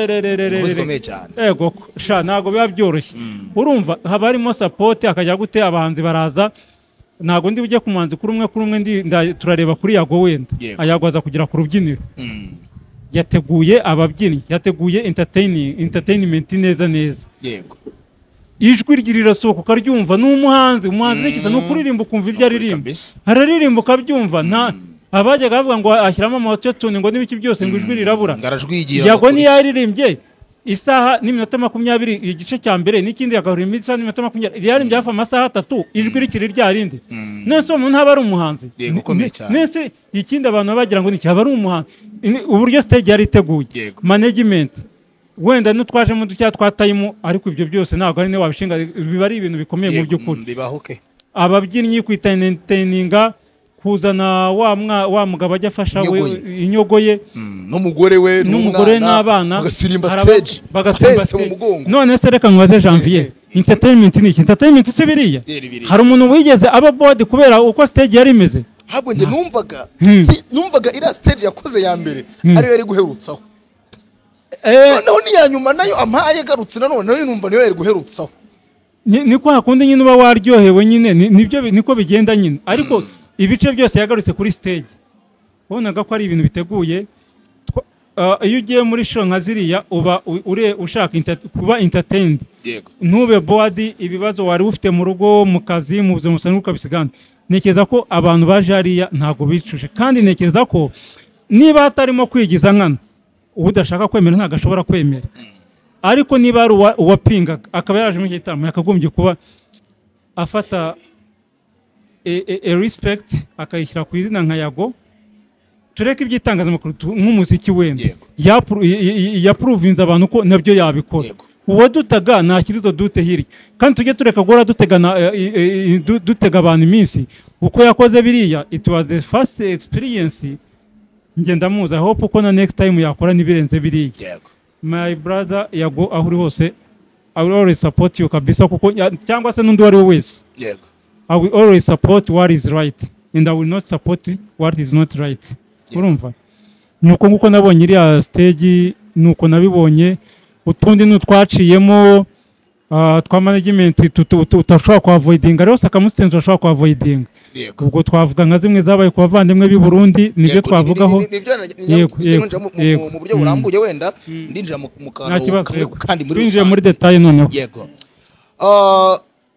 yego sha nago biba byoroshye urumva haba harimo support akajya gute abahanzi baraza ntago ndi bujye kumanzi kuri umwe kuri umwe ndi nda- turareba kuri Yago wenda Yego. ayago aza kugera ku rubyiniro Mm. yateguye ababyinnyi yateguye entertaining entertainment neza neza yego ijwi rye rirasohoka ukaryumva n'umuhanzi umuhanzi n'ikisa no kuririmba ukumva ibyo aririmba kabisa. hararirimba ukabyumva nta abajyaga bavuga ngo ashyiramo amauto-tune ngo n'ibiki byose ngo ijwi rirabura ngarajwigira Yago niyo yaririmbye isaha n'iminota makumyabiri igice cya mbere n'ikindi yagahurira isaha n'iminota makumyabiri yaririmbye hafi amasaha atatu ijwi rikiri rya rindi nese umuntu ntaba ari umuhanzi Yego, ukomeye cyane. nese ikindi abantu baba bagira ngo niki aba ari umuhanzi Ini- uburyo stage yari iteguye Yego. management wenda n'utwajemo ducya twa time ariko ibyo byose ntabwo ari ne wabishinga biba ari ibintu bikomeye mu Yego, by'ukuri mm, bibaho ke ababyinnyi kwita entertaininga kuzana wa mwa wa mugabo ajya afasha we Inyogoye. inyogo ye Mm, n'umugore we n'umugore n'abana bagasirimba haraba- stage bagasimba bahetse mu stage. mugongo none se reka nkubaze Janvier entertainment ni iki entertainment se biriya Biri, biri. hari umuntu wigeze aba board kubera uko stage yari imeze habwo njye numvaga Hmm. si numvaga iriya stage yakoze ya mbere ariyo yari guherutsaho eh noneho n'iya nyuma nayo ampaye garutse nanone nayo numva niyo yari guherutsaho ni ni kwa kundi nyine uba waryohewe nyine ni- nibyo bi- niko bigenda nyine ariko ibice byose yagarutse kuri stage wabonaga ko ari ibintu biteguye Twa- ah, iyo ugiye muri show nka ziriya uba u- ure ushaka enter- kuba entertained yego ntube board ibibazo wari ufite mu rugo mu kazi mu buzima busanzwe ukabisigana ntekereza ko abantu baje hariya ntabwo bicuje kandi ntekereza ko niba hatarimo kwigiza nkana udashaka kwemera ntabwo ashobora kwemera ariko niba ari uwa- uwapingaga akaba yaje muri iki gitaramo yakagombye kuba afata e- e- e respect akayishyira ku izina nka Yago tureke iby'itangazamakuru tu- nk'umuziki wenda Yego. Yapru- i- i- i- yapuruvinze abantu ko nabyo yabikora Yego. uwadutaga ntashyira izo dute hirya kandi tujye tureka guhora dutegana eh, i- i- i- du- dutega abantu iminsi uko yakoze biriya it was the first experience njye ndamuzi I hope ko na next time yakora n'ibirenze biriya yego my brother Yago aho uri hose I will always support you kabisa kuko ya- cyangwa se n'undi uwo ari we wese yego I will always support what is right and I will not support what is not right urumva nuko nguko nabonye iriya stage nuko nabibonye utundi n'utwaciyemo ah, twa management tutashobora kuavoidinga rero sakamusenzi urashobora kuavoidinga yego ubwo twavuga nka zimwe zabaye ku bavandimwe b'i Burundi nibyo Yego, twavugaho ni- ni- ni- nibyo na- Yego, ni- yego, sinjira mu- mu- yego. mu buryo Mm. burambuye wenda ndinjira mu mu nta kantu kibazo kamwe yego. kandi muri twinjiye muri rusange. detail noneho yego Ah,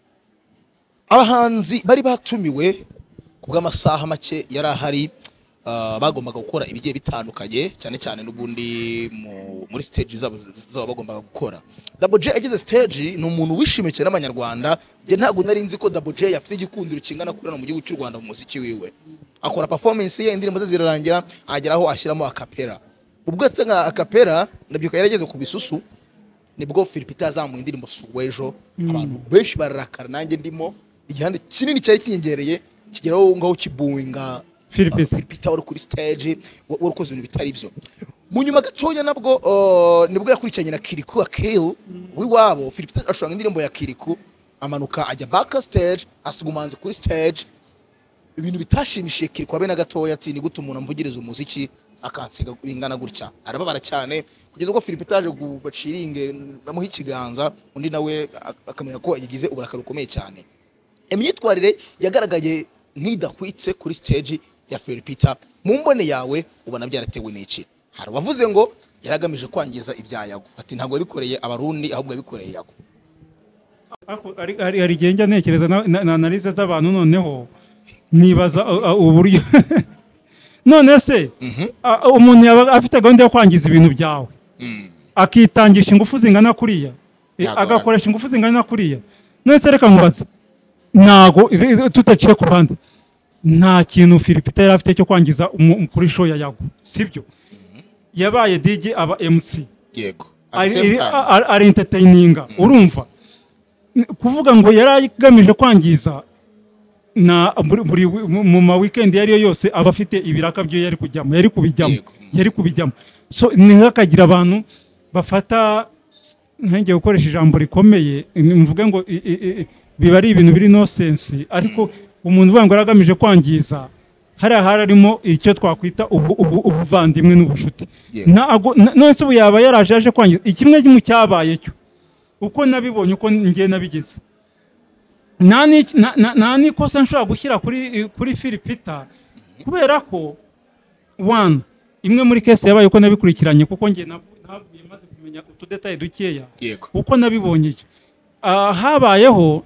abahanzi bari batumiwe ku bw'amasaha make yari ahari ah, bagombaga gukora ibigiye bitandukanye cyane cyane n'ubundi mu- muri stage zabo z- zabo bagombaga gukora Double J ageze stage ni umuntu wishimiye cyane n'abanyarwanda njye ntabwo nari nzi ko Double J afite igikundiro kingana kuri hano mu gihugu cy'u Rwanda mu muziki wiwe akora performance ye indirimbo ze zirarangira ageraho ashyiramo akapera ubwo etse nka akapera ndabyuka yarageze ku bisusu nibwo Philipita yazamuye indirimbo Suwejo abantu benshi bararakara nanjye ndimo igihande kinini cyari kinyegereye kigeraho ngaho kibuwinga Philipita. Philipita wari kuri stage wa- wari ukoze ibintu bitari byo mu nyuma gatoya nabwo uh, nibwo yakurikiranye na Kiriku Akil w'iwabo Philipita ashanga indirimbo ya Kiriku amanuka ajya back stage asigumanze kuri stage ibintu bitashimishije Kiriku abe na gatoya ati ni gute umuntu amvugiriza umuziki akansiga bingana gutya arababara cyane kugeza ubwo Philipita yaje gubaciringe bamuha ikiganza undi nawe ak- akamenya ko yagize uburakari bukomeye cyane imyitwarire yagaragaye nk'idahwitse kuri stage ya Philipita mu mbone yawe ubona byaratewe n'iki hari abavuze ngo yaragamije kwangiza ibya Yago ati ntabwo yabikoreye abarundi ahubwo yabikoreye Yago Ariko hari- hari hari igihe njya ntekereza na- na na analize z'abantu noneho nibaza uh, uh, uburyo none se uh, umuntu yaba afite gahunda yo kwangiza ibintu byawe akitangisha ingufu zingana kuriya eh, Yagorana. agakoresha ingufu zingana kuriya none se reka nkubaze ntago tutaciye ku ruhande nta kintu Philipita yari afite cyo kwangiza umu- kuri show ya Yago sibyo yabaye D J aba M C yego at the same ari time ari- ari entertaininga urumva N- kuvuga ngo yari agamije kwangiza na buri- buri wi- mu- mu ma weekend yari yo yose aba afite ibiraka byo yari kujyamo yari kubijyamo Yego. yari kubijyamo so ni hakagira abantu bafata ntangiye gukoresha ijambo rikomeye ni- mvuge ngo i- i- i- biba ari ibintu biri no sense ariko umuntu uvuga ngo yaragamije kwangiza hariya harimo icyo twakwita ubu- ubu- ubuvandimwe n'ubushuti Yego. Ntago- na- none se ubu yaba yaraje yaje kwangiza ikimwe mu cyabaye cyo uko nabibonye uko njye nabigeze nta ni- na- na- nta n'ikosa nshobora gushyira kuri kuri Philipita kubera ko one imwe muri kese yabaye uko nabikurikiranye kuko njye navuye maze kumenya utudetaye dukeya yego uko nabibonye Ah, habayeho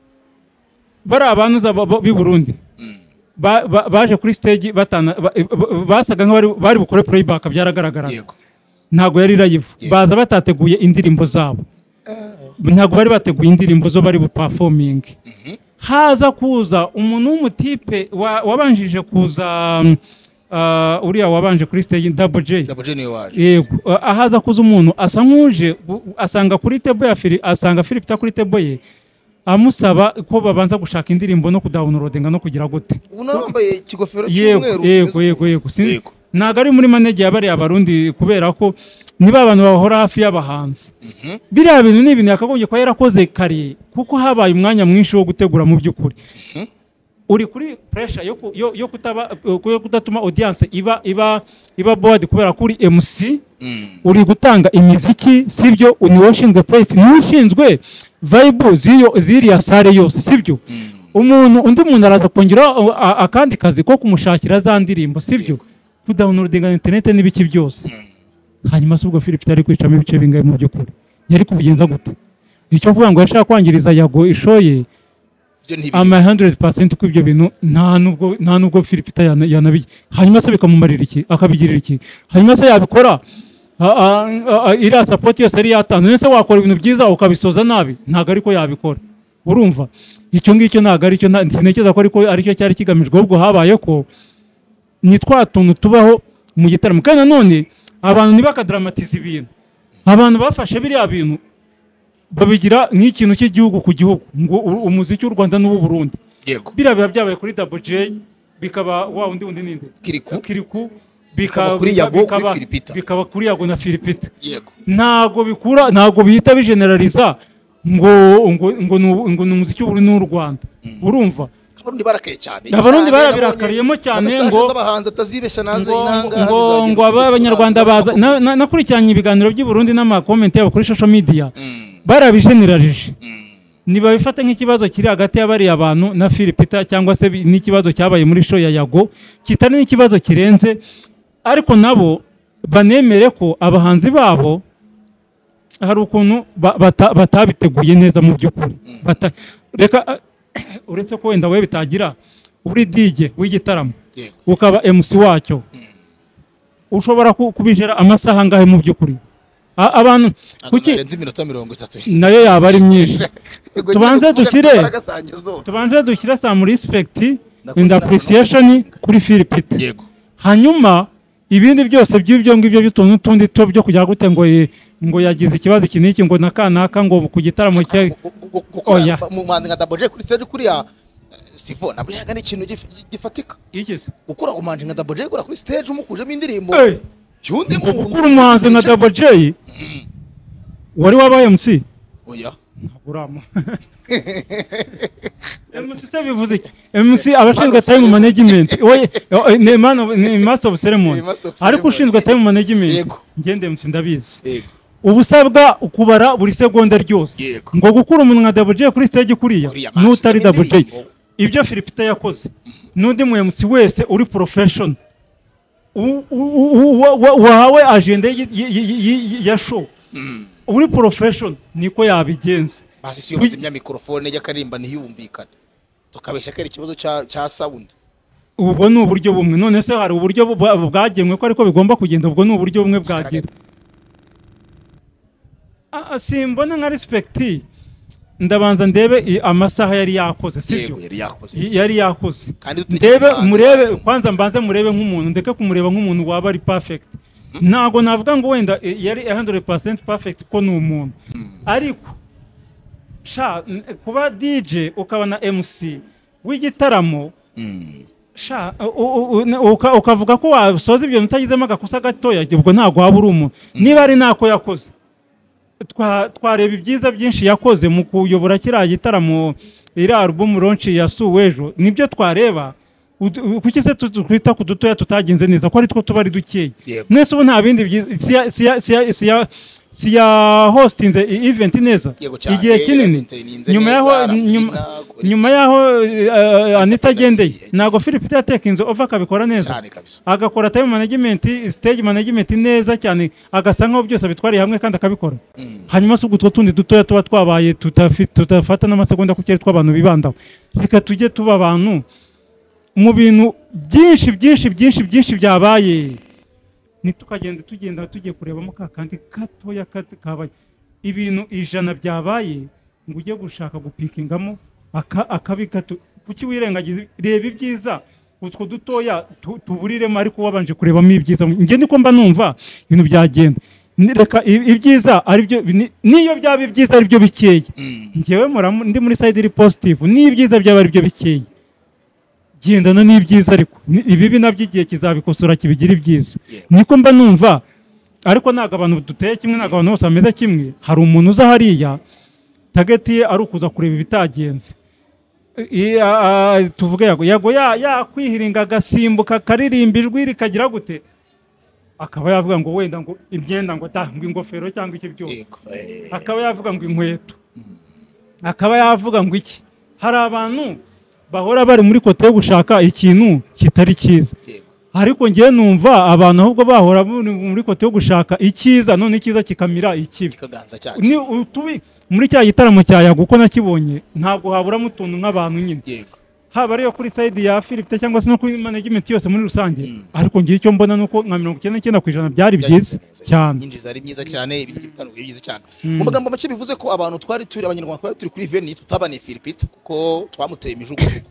bari abantu za- ba- ba- b'i Burundi ba- ba- baje kuri stage batana ba- ba- basaga nk'abari bari bukore playback byaragaragaraga yego ntago yari live Yeah. baza batateguye indirimbo zabo ntago bari bateguye indirimbo zo bari buperforming haza kuza umuntu w'umutipe wa- wabanjije kuza um, uh, uriya wabanje kuri stage Double J Double J niwe waje yego uh, ahaza kuza umuntu asa nk'uje gu- asanga kuri table ya Phili asanga Philipita kuri table ye amusaba ko babanza gushaka indirimbo no kudownloadinga no kugira gute ubu nawe wambaye ikigofero yego cy'umweru yego yego yego Sin- Yego. ntago ari muri manege yabariye abarundi kubera ko niba abantu bahora hafi y'abahanzi Mhm. biriya bintu ni ibintu yakagombye kuba yarakoze kare kuko habaye umwanya mwinshi wo gutegura mu by'ukuri uri kuri pressure yo, ku- yo, yo, kutaba, yo kudatuma audience iba iba iba bored kubera ko uri M C Mm. uri gutanga imiziki sibyo ni wowe ushinzwe place ni wowe ushinzwe vibe z'iyo ziriya sare yose sibyo umuntu undi muntu araza kongera akandi kazi ko kumushakira za ndirimbo sibyo kudownloadinga internet n'ibiki byose hanyuma se ubwo Philipita ari kwicamo ibice bingahe mu by'ukuri yari kubigenza gute icyo kuvuga ngo yashaka kwangiriza yago ishoye Ibyo ntibiri. ama one hundred percent ko ibyo bintu nta nubwo nta nubwo Philipita yana- yanabiye hanyuma se bikamumarira iki akabigirira iki hanyuma se yabikora a- a- a- iriya support yose yari yatanze nese wakora ibintu byiza ukabisoza nabi ntabwo ariko yabikora urumva icyo ngicyo ntabwo aricyo na- sintekereza ko ariko aricyo cyari kigamijwe ahubwo habaye ko ni twa tuntu tubaho mu gitaramo kandi nanone abantu ntibakadaramatiza ibintu abantu bafashe biriya bintu babigira nk'ikintu cy'igihugu ku gihugu ngo u- umuziki w'u Rwanda n'uw'u Burundi yego biriya biba byabaye kuri Double J bikaba wa undi wundi ninde Kiriku. Kiriku Bikaba bikaba kuri Yago, kuri bikaba- Philipita. bikaba kuri Yago na Philipita yego ntago bikura ntago bihita bigeneraliza ngo ngo ngo ni- ngo ni umuziki w'u Burundi n'uw'u Rwanda urumva abarundi barakaye cyane Abarundi Cyane, barabirakariyemo nabonye cyane na ngo- message z'abahanzi atazibesha naze ngo inanga ngo ngo abanyarwanda baza na- na- nakurikiranye ibiganiro by'i Burundi n'amakomenti yabo kuri social media barabijeneralije ntibabifata nk'ikibazo kiri hagati y'abariya abantu na Philipita cyangwa se bi- n'ikibazo cyabaye muri show ya Yago kitari n'ikibazo kirenze ariko nabo banemere ko abahanzi babo hari ukuntu ba- bata- batabiteguye neza mu by'ukuri Bata- reka uretse ko wenda we bitagira uri D J w'igitaramo Yego. ukaba M C wacyo ushobora ku- kubijera amasaha angahe mu by'ukuri A- abantu kuki kuki iminota mirongo itatu nayo yaba ari myinshi Yego, tubanze nyine kuvuga dushyire- imbaraga zanjye zose. tubanze dushyire some respect Ndakoze and inama no appreciation kumushinga. kuri Philipita yego hanyuma ibindi byose by'ibyo ngibyo by'utuntu n'utundi to byo kugira gute ngo ye- ngo yagize ikibazo iki n'iki ngo nakanaka ngo ku gitaramo cye Gu- gu- gu- gukora Oya. mu muhanzi nka Double J kuri stage kuriya eh, sivo nabwo yaga ni ikintu gif- gifatika iki se gukora umuhanzi nka Double J gukora kuri stage umukujemo indirimbo Eh, yundi gukura umuhanzi nka Double J wari wabaye M C oya uramo M C se bivuze iki M C abashinzwe time management oye ni man of ni master of ceremony Ni master of ariko ceremony. ushinzwe time management Yego. ngende M C ndabizi yego ubusabwa ukubara buri segonda ryose Yego. ngo gukura umuntu nka Double J kuri stage kuriya Kuriya n'utari master Double J indirimbo. ibyo Philipita yakoze n'undi mu M C wese uri profession u- u- u- wa- wa- wahawe agenda y- y- y- y- ya show uri profession niko yabigenza basi siyo bazimya mikrofone y'akarimba ntiyumvikane tukabesha ko ari ikibazo cya cya sound ubwo ni uburyo bumwe none se hari uburyo bu- bwa- bwagenwe ko ariko bigomba kugenda ubwo ni uburyo bumwe bwagenwe Ah, ah, simbona nka respect ndabanza ndebe i- amasaha yari yakoze sibyo yego yari yakoze Y- yari yakoze kandi dutegereje ndebe umuhanzi murebe wacu. kwanza mbanze murebe nk'umuntu ndeke kumureba nk'umuntu waba ari perfect ntago navuga ngo wenda eh, yari one hundred percent perfect ko ni umuntu ariko sha n- kuba D J ukaba na M C w'igitaramo Mm. sha u- u- u- ne- uka- ukavuga ko wasoza ibyo utagizemo agakosa gatoya ubwo ntago waba uri umuntu niba ari nako yakoze twa- twareba ibyiza byinshi yakoze mu kuyobora kiriya gitaramo iriya album launch yasuwe ejo nibyo twareba Udu- kuki se tu- twita ku dutoya tutagenze neza ko ari two tuba ari dukeya Yego. mwese ubu nta bindi byiza- si ya- si ya- si ya- si ya- si ya hostinze i- event neza igihe kinini nyuma yaho nyuma- nyuma yaho uh, Anita agendeye ntago Philip yatekinze over akabikora neza cyane kabisa agakora time management stage management neza cyane agasa nkaho byose abitwariye hamwe kandi akabikora hanyuma se ubwo utwo tundi dutoya tuba twabaye tutafite tutafata n'amasegonda ku cyari tw'abantu bibandaho reka tujye tuba abantu mu bintu byinshi byinshi byinshi byinshi byabaye nitukagenda tugenda tugiye kurebamo ka kandi gatoya kat- kabaye ibintu ijana byabaye ngo ujye gushaka gupikingamo aka- akabi gato kuki wirengagiza reba ibyiza utwo dutoya tu- tuburiremo ariko wabanje kurebamo ibyiza njye niko mba numva ibintu byagenda Ni- reka i- ibyiza ari byo ni- niyo byaba ibyiza ari byo bikeya njyewe muramu- ndi muri side iri positive n'ibyiza byaba ari byo bikeya gendana n'ibyiza ariko ni- ibibi nabyo igihe kizabikosora kibigira ibyiza Yeah. niko mba numva ariko ntabwo abantu duteye kimwe ntabwo abantu bose bameze kimwe hari umuntu uza hariya tageti ye ari ukuza kureba ibitagenze I- a- a- tuvuge yago yago ya- yakwihiringa agasimbuka akaririmba ijwi rikagira gute akaba yavuga ngo wenda ngo imyenda ngo tanga ingofero cyangwa iki byose yego eh, akaba yavuga ngo inkweto akaba yavuga ngo iki hari abantu bahora bari muri kote yo gushaka ikintu kitari cyiza yego ariko ngiye numva abantu ahubwo bahora muri muri kote yo gushaka icyiza none icyiza kikamira ikibi kaganza cyane ni utubi muri cya gitaramo cya yago uko nakibonye ntabwo haburamo utuntu nk'abantu nyine yego haba ariyo kuri side ya Philip cyangwa se no kuri management yose muri rusange ariko ngiye icyo mbona nuko nka mirongo icyenda n'icyenda ku ijana byari byiza cyane injiza ari myiza cyane ibintu bitandukanye byiza cyane mu magambo make bivuze ko abantu twari turi abanyarwanda twari turi kuri Veni tutabaniye Philip kuko twamuteye imijugujugu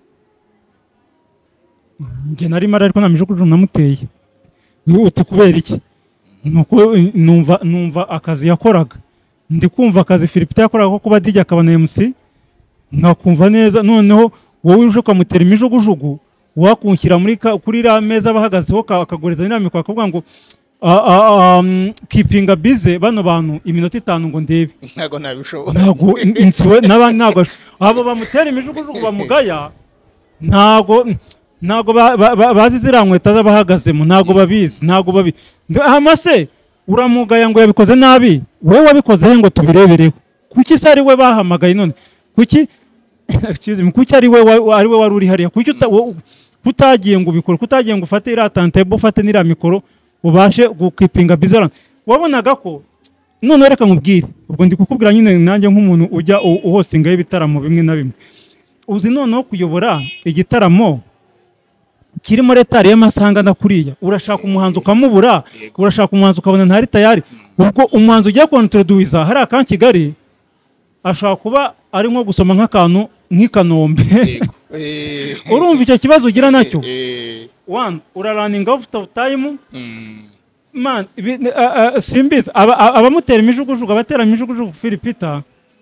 njye nari mara ariko nta mijugujugu namuteye uti kubera iki nuko numva numva akazi yakoraga ndi kumva akazi Philip yakoraga ko kuba D J akaba na M C nkakumva neza noneho wowe uje ukamutera imijugujugu wakunshyira muri ka- kuri ra meza bahagazeho ka- akagoreza inama akavuga ngo ah, ah, um, keepinga bize bano bantu iminota itanu ngo ndebe ntago nabishobora ntago insiwe n'abandi ntago abo bamutera imijugujugu bamugaya ntago ntago ba- ba- ba- bazi ziriya nkweto z'abahagazemo ntago babizi ntago babi amase uramugaya ngo yabikoze nabi wowe wabikoze he ngo tubirebereho kuki se ari we bahamagaye none kuki excuse me kuki ari we wa- ari we wari uri hariya kuki uta- wo- kutagiye ngo ubikore kutagiye ngo ufate iriya tantebo ufate n'iriya mikoro ubashe gukipinga bizarre wabonaga ko none reka nkubwire ubwo ndi kukubwira nyine nanjye nk'umuntu ujya u- uhostingaho ibitaramo bimwe na bimwe uzi noneho kuyobora igitaramo kirimo retari y'amasaha angana kuriya urashaka umuhanzi ukamubura urashaka umuhanzi ukabona ntari tayari ubwo umuhanzi ugiye kontroduwiza hari akan Kigali ashobora kuba ari nko gusoma nk'akantu nk'ikanombe yego eh urumva icyo kibazo ugira nacyo eh one uraraninga out of time mm, man ibi- a- a- simbizi aba- a- abamutera imijugujugu abatera imijugujugu Philipita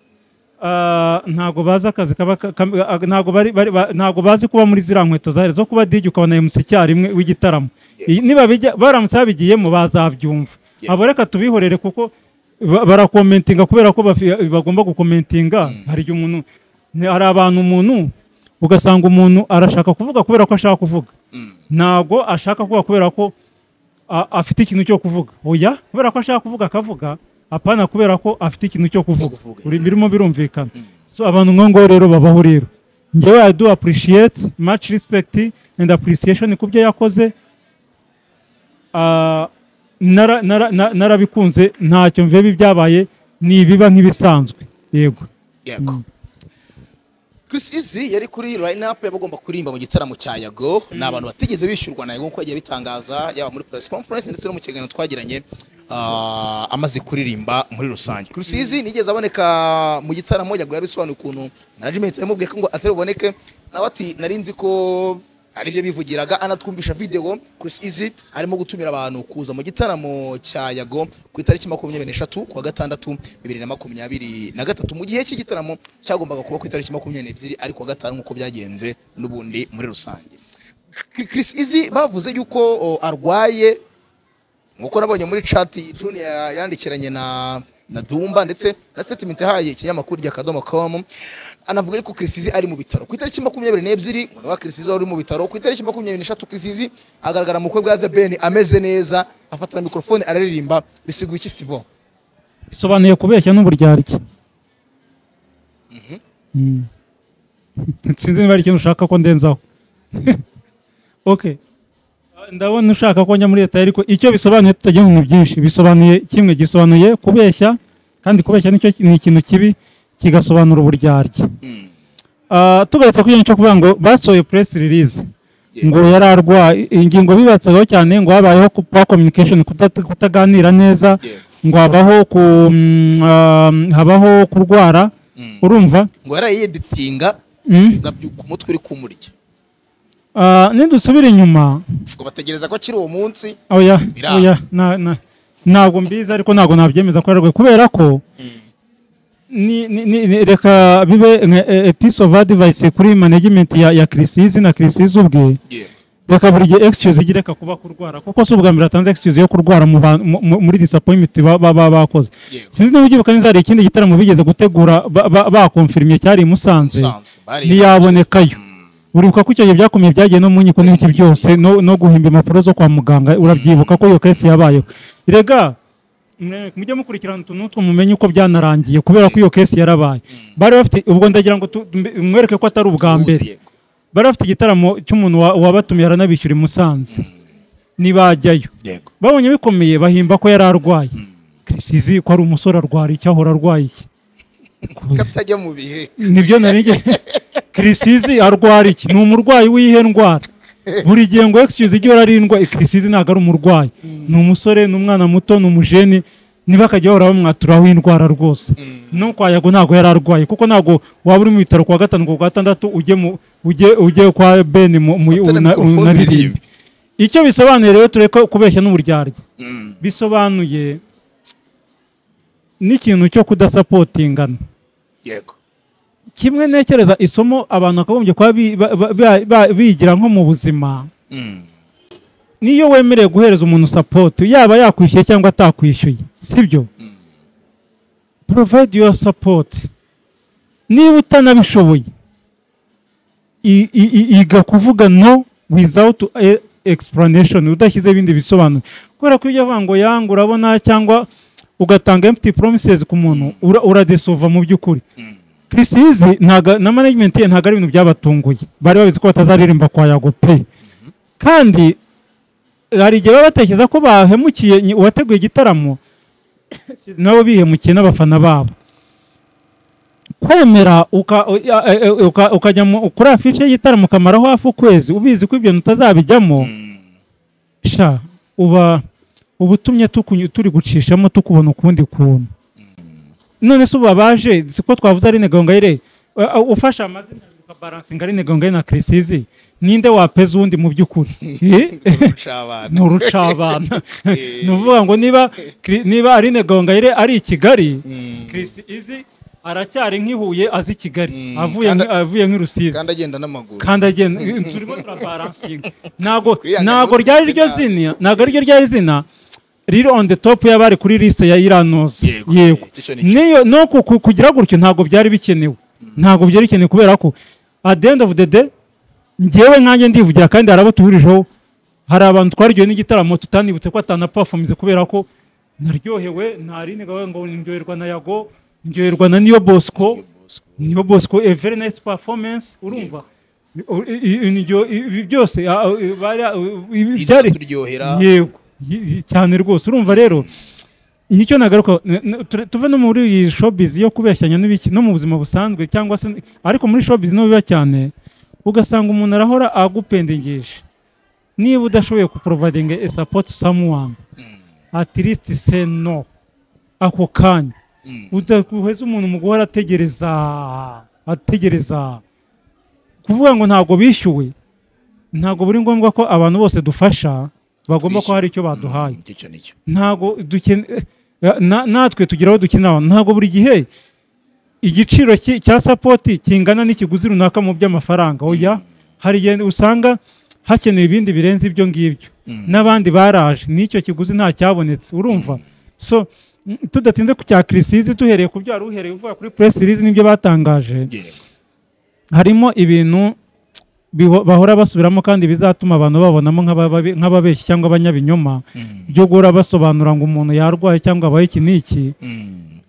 ah, ntago bazi akazi kaba ka- kam- ah, ntago bari bari- ba- ntago bazi kuba muri ziriya nkweto zahari zo kuba D J ukabona M C icyarimwe w'igitaramo Iyi- niba bijya- baramutse babigiyemo bazabyumva Yeah. abo reka tubihorere kuko ba- barakomentinga kubera ko bafi- bagomba gukomentinga hari igihe umuntu ni- hari abantu umuntu ugasanga umuntu arashaka kuvuga kubera ko ashaka kuvuga mm, ntago ashaka kuvuga kubera ko a- afite ikintu cyo kuvuga oya kubera ko ashaka kuvuga akavuga apana kubera ko afite ikintu cyo kuvuga kuvuga, uri birimo birumvikana so abantu nko ngo rero babaho rero njyewe I do appreciate much respect and appreciation ku byo yakoze Ah, nara- nara- na- narabikunze ntacyo mvebe ibyabaye ni ibiba nk'ibisanzwe yego yego Chris Easy yari kuri line up yabagomba kurimba mu gitaramo cya Yago ni abantu batigeze bishyurwa nayo nkuko yagiye bitangaza yaba muri press conference ndetse no mu kiganiro twagiranye ah, amaze kuririmba muri rusange Chris Easy nigeze aboneka mu gitaramo Yago yabisobanuye ukuntu management yamubwiye ko ngo atari buboneke nawe ati nari nzi ko aribyo bivugiraga anatwumvisha video Chris Easy arimo gutumira abantu kuza mu gitaramo cya Yago ku itariki makumyabiri n'eshatu kwa gatandatu bibiri na makumyabiri na gatatu mu gihe cy'igitaramo cyagombaga kuba ku itariki makumyabiri n'ebyiri ariko gatanu nk'uko byagenze n'ubundi muri rusange Chris Easy bavuze yuko o, arwaye nkuko nabonye muri chat Junior yandikiranye na na Dumba ndetse na statement yahaye ikinyamakuru rya Kadomo dot com anavuga yuko Chris Easy ari mu bitaro ku itariki makumyabiri n'ebyiri ngo wa Chris Easy wari mu bitaro ku itariki makumyabiri n'eshatu Chris Easy agaragara mu kwe bwa The Ben ameze neza afatira microphone araririmba bisiguye iki Steve bisobanuye kubeshya n'uburyarya. Mm. Sinzi niba ari ikintu ushaka ko ndenzaho. Okay. Ndabona ushaka ko njya muri leta ariko icyo bisobanuye tutagiye mu byinshi bisobanuye kimwe gisobanuye kubeshya kandi kubeshya nicyo ni ikintu kibi kigasobanura uburyarya. Ah tugaretse kuri cyo kuvuga ngo basohoye press release ngo yararwaye ingingo bibatsagaho cyane ngo habayeho kuba communication kutaganira neza ngo habaho ku habaho kurwara urumva ngo yarayeditinga ngabyuka umutwe uri kumurya. Ah nidusubira inyuma ngo bategereza ko kiri uwo munsi. Oya oya na na ntabwo mbiza ariko ntabwo nabyemeza ko ararwaye kubera ko ni ni reka bibe a piece of advice kuri management ya ya Krisizi na Krisizi ubwe. Reka buri gihe excuse igireka kuba kurwara kuko si ubwa mbere atanze excuse yo kurwara muri disappointment baba bakoze. Sinzi niba ugibuka nizari ikindi gitaramo bigeze gutegura bakonfirmye cyari Musanze ntiyabonekayo. Uribuka ko icyo gihe byakomeye byagiye no mu nyiko n'ibiki byose no no guhimba impapuro zo kwa muganga urabyibuka ko iyo case yabayeho. Rega mujye mukurikirana tunutwo mumenye uko byanarangiye kubera ko iyo case yarabaye. Bari bafite ubwo ndagira ngo mwereke ko atari ubwa mbere. Bari bafite igitaramo cy'umuntu wabatumiye aranabishyura Musanze nibajyayo. Babonye bikomeye bahimba ko yari arwaye. Krisizi ko ari umusore arwara icyo ahora arwaye iki. Katajya mu bihe. Nibyo narije. Krisizi arwara iki? Ni umurwayi w'ihe ndwara. Buri gihe ngo excuse igihe ararindwa Krisizi ntago ari umurwayi. Ni umusore n'umwana muto n'umujeni niba akajya hora bamwatura w'indwara rwose. No kwa Yago ntago yari arwaye kuko ntago waba uri mu bitaro kwa gatanu kwa gatandatu ujye mu ujye ujye kwa Ben mu unaririmbe. Icyo bisobanuye rero tureka kubeshya n'uburyarya. Bisobanuye n'ikintu cyo kudasupportingana. Yego. Kimwe nekereza isomo abantu akagombye kwa bigira nko mu buzima. Niyo wemereye guhereza umuntu support yaba yakwishyuye cyangwa atakwishyuye sibyo. Provide your support. Niba utanabishoboye iga kuvuga no without explanation udashyize ibindi bisobanuro kubera ko iyo vango yangu urabona cyangwa ugatanga empty promises ku muntu uradesova mu by'ukuri. Krisizi ntaga na management ye ntaga ari ibintu byabatunguye bari babizi ko batazaririmba kwa Yago pe kandi hari igihe batekereza ko bahemukiye uwateguye igitaramo nabo bihemukiye n'abafana babo. Kwemera ukajya kuri afishe y'igitaramo kamaraho hafi ukwezi ubizi ko ibyo utazabijyamo sha uba ubutumye turi gucishamo tukubona ukundi kuntu. None se ubabaje siko twavuze ari Negongayire ufasha amazina uka balancing ari Negongayire na Krisizi ninde wapeza undi mu by'ukuri no rucabana nuvuga ngo niba niba ari Negongayire ari Kigali Krisizi aracyari nk'ihuye azi Kigali avuye avuye nk'irusizi kandi agenda n'amaguru kandi agenda turimo turabalancing nago nago ryari ryo zina nago ryo ryari zina riro on the top y'abari kuri liste ya Iranos yego niyo no kugira gutyo ntago byari bikenewe ntago byari bikenewe kubera ko at the end of the day ngewe nkanjye ndivugira kandi harabo tuhurijeho hari abantu twaryoye n'igitaramo tutanibutse ko atana performance kubera ko naryohewe ntari nigawe ngo ndyoherwa na Yago ndyoherwa na Niyo Bosco Niyo Bosco a very nice performance urumva ibyo byose byari yego cyane rwose urumva rero nicyo nagaruka tuve no muri iyi showbiz yo kubeshyanya n'ibiki no mu buzima busanzwe cyangwa se ariko muri showbiz no biba cyane ugasanga umuntu arahora agupendingisha niba udashoboye ku providing a support someone at least say no ako kanya udakuheza umuntu mu guhora ategereza ategereza kuvuga ngo ntago bishyuwe ntago buri ngombwa ko abantu bose dufasha bagomba ko hari icyo baduhaye ntago natwe tugiraho dukenera ntago buri gihe igiciro cya support kingana n'ikiguzi runaka mu by'amafaranga oya hari igihe usanga hakeneye ibindi birenze ibyo ngibyo n'abandi baraje n'icyo kiguzi nta cyabonetse urumva so tudatinze ku cya Krisizi tuhereye ku byo aruhereye uvuga kuri press release n'ibyo batangaje harimo ibintu bahora basubiramo kandi bizatuma abantu babonamo nk'ababeshyi cyangwa abanyabinyoma byo gura basobanura ngo umuntu yarwaye cyangwa abaye iki niki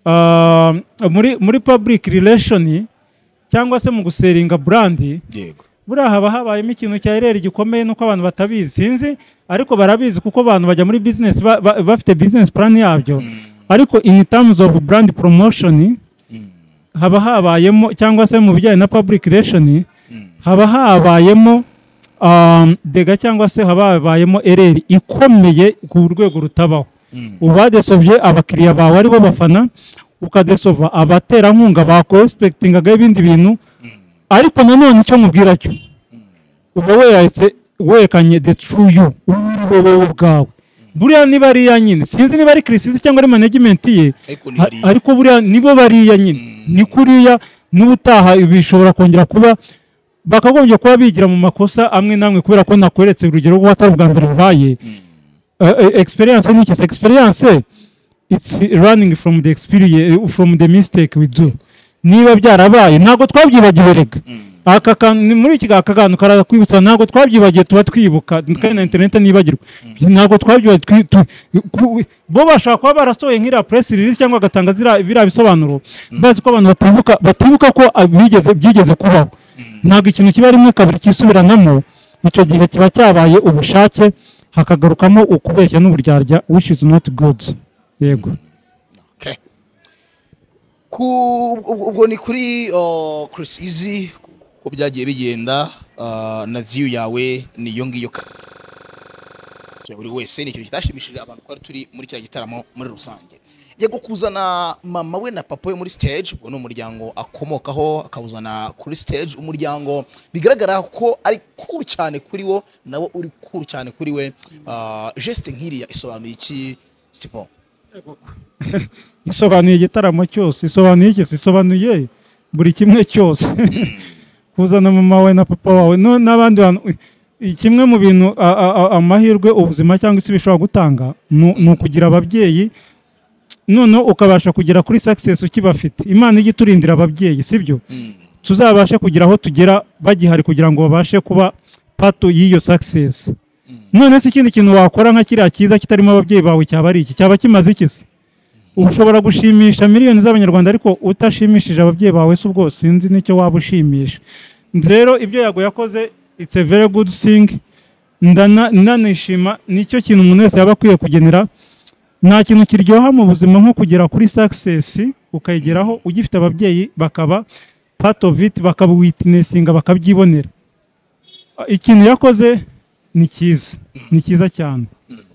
ah, muri muri public relation cyangwa se mu guseringa brand, yego buriya haba habayemo ikintu cya ereri gikomeye nuko abantu batabizi, sinzi ariko barabizi kuko abantu bajya muri business ba, ba, bafite business plan yabyo, mm. ariko in terms of brand promotion mm. haba habayemo cyangwa se mu bijyanye na public relation mm. haba habayemo um, dega cyangwa se haba habayemo ereri ikomeye ku rwego rutabaho, mm. ubadesobye abakiriya bawe aribo bafana, ukadesova abaterankunga bakoexpectingaga ibindi bintu, ariko nanone icyo mubwira cyo uba wese werekanye the true you uri wowe ubwawe. Buriya niba ariya nyine, sinzi niba ari Chris cyangwa ari management ye, ariko buriya nibo bariya nyine ni kuriya n'ubutaha bishobora kongera kuba bakagombye kuba bigira mu makosa amwe namwe, kubera ko nakweretse urugero rwo atari bwa mbere baye. Experience ni iki? Experience it's running from the experience, from the mistake we do. Niba byarabaye ntago twabyibagiwe rega, aka kantu muri iki gakagano karaza kwibutsa, ntago twabyibagiye tuba twibuka kandi na internet nibagirwa, ntago twabyibagiye bo bashaka kuba barasohoye nk'ira press release cyangwa gatanga zira bira bisobanuro, bazi ko abantu batibuka batibuka ko bigeze byigeze kubaho. Ntago ikintu kiba rimwe kabiri kisubiranamo, icyo gihe kiba cyabaye ubushake hakagarukamo ukubeshya n'uburyarya, which is not good. Yego. Okay. Ku ubwo ni kuri uh, Chris Easy ko byagiye bigenda, uh, na view yawe niyo ngiyo buri wese, ni ikintu kitashimishije abantu twari turi muri kira gitaramo muri rusange. Yego kuzana mama we na papa we muri stage, ubwo no umuryango akomokaho akawuzana kuri stage, umuryango bigaragara ko ari cool cyane kuri wo, nawo uri cool cyane kuri we. Uh, geste nkiriya isobanuye iki Stephen? Isobanuye igitaramo cyose, isobanuye iki? Isobanuye buri kimwe cyose. Kuzana mama we na papa wawe n'abandi bantu, kimwe mu bintu amahirwe ubuzima cyangwa isi bishobora gutanga ni ukugira ababyeyi, none ukabasha kugera kuri success ukibafite. Imana ijye turindira ababyeyi, sibyo? Tuzabashe kugira aho tugera bagihari kugira ngo babashe kuba part y'iyo success. None se ikindi kintu wakora nka kiriya cyiza kitarimo ababyeyi bawe cyaba ari iki? Cyaba kimaze iki se? Ushobora gushimisha miliyoni z'abanyarwanda ariko utashimishije ababyeyi bawe, se ubwo sinzi nicyo waba ushimisha. Rero ibyo yago yakoze, it's a very good thing. Ndana nanishima, nicyo kintu umuntu wese yaba akwiye kugenera. Nta kintu kiryoha mu buzima nko kugera kuri success ukayigeraho ugifite ababyeyi bakaba part of it, bakaba witnessinga, bakabyibonera. Ikintu yakoze ni cyiza, ni cyiza cyane.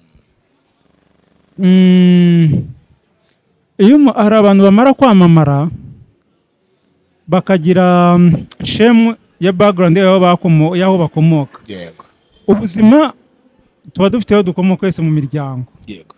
Mm. Iyo hari abantu bamara kwamamara bakagira shame ya background yaho bakomoka, yego ubuzima tuba dufiteho dukomoka wese mu miryango, yego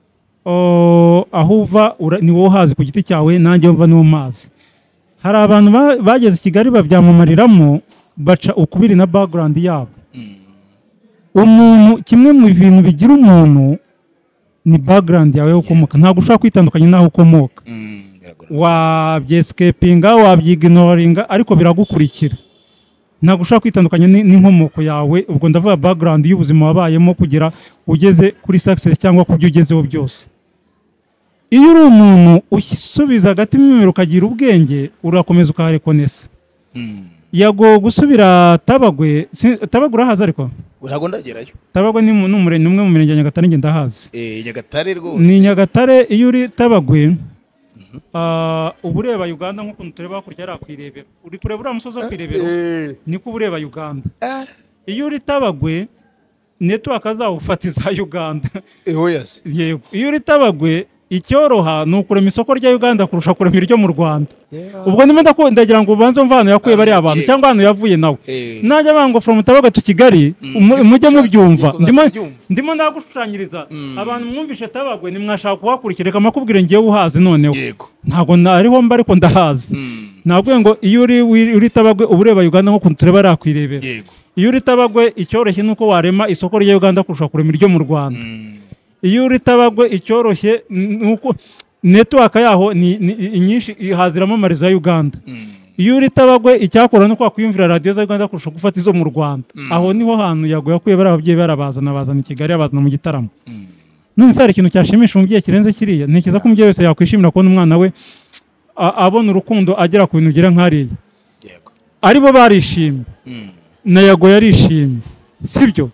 aho uva ni wowe uhazi ku giti cyawe, nanjye mva niwo mazi. Hari abantu bageze i Kigali babyamamariramo baca ukubiri na background yabo. Umuntu, kimwe mu bintu bigira umuntu ni background yawe ukomoka, ntabwo ushaka kwitandukanya naho ukomoka. Wabyescapinga, wabyignoringa, ariko biragukurikira. Ntabwo ushaka kwitandukanya n'inkomoko yawe, ubwo ndavuga background y'ubuzima wabayemo kugira ugeze kuri success cyangwa kubyo ugezeho byose. Iyo uri umuntu usubiza hagati mu ukagira ubwenge, urakomeza ukarekonesa. Yago gusubira Tabagwe, Tabagura haza ariko ntago ndagerayo. Tabagwe ni umure numwe mu mirenge Nyagatare, nge ndahazi. Eh, Nyagatare rwose ni Nyagatare. Iyo uri Tabagwe, ah ubureba Uganda nko kuntu tureba hakurya ari akwirebera, uri kureba ura musozo kwirebera, niko ubureba Uganda. Iyo uri Tabagwe network azawufatiza Uganda. Eho yase. Yego, iyo uri Tabagwe icyoroha nukurema isoko rya Uganda kurusha kurema iryo mu Rwanda. Ubwo ndimo ndagira ngo ubanze mvano yakuye bari abantu cyangwa hano yavuye nawe. Najya bango from Tabagwe to Kigali mujye mubyumva. Ndimo ndimo ndagushushanyiriza abantu mwumvishe Tabagwe ni mwashaka kuhakurikira kamakubwire ngiye uhazi noneho. Ntago nariho mba ariko ndahazi. Nabwo ngo iyo uri uri Tabagwe ubureba Uganda nko kuntureba ari akwirebera. Iyo uri Tabagwe icyoroshye nuko warema isoko rya Uganda kurusha kurema iryo mu Rwanda. Iyo uri Tabagwe icyoroshye nuko network yaho ni inyinshi ihaziramo amarizo ya Uganda. Iyo uri Tabagwe icyakora nuko akwiyumvira radio za Uganda kurusha gufata izo mu Rwanda. Aho niho hantu yago yakuye bari ababyeyi barabazana bazana i Kigali abazana mu gitaramo. none se hari ikintu cyashimisha umubyeyi kirenze kiriya ntekereza ko umubyeyi wese yakwishimira kubona umwana we abona urukundo agera ku bintu ugira nk'ariya aribo barishimye na Yago yarishimye sibyo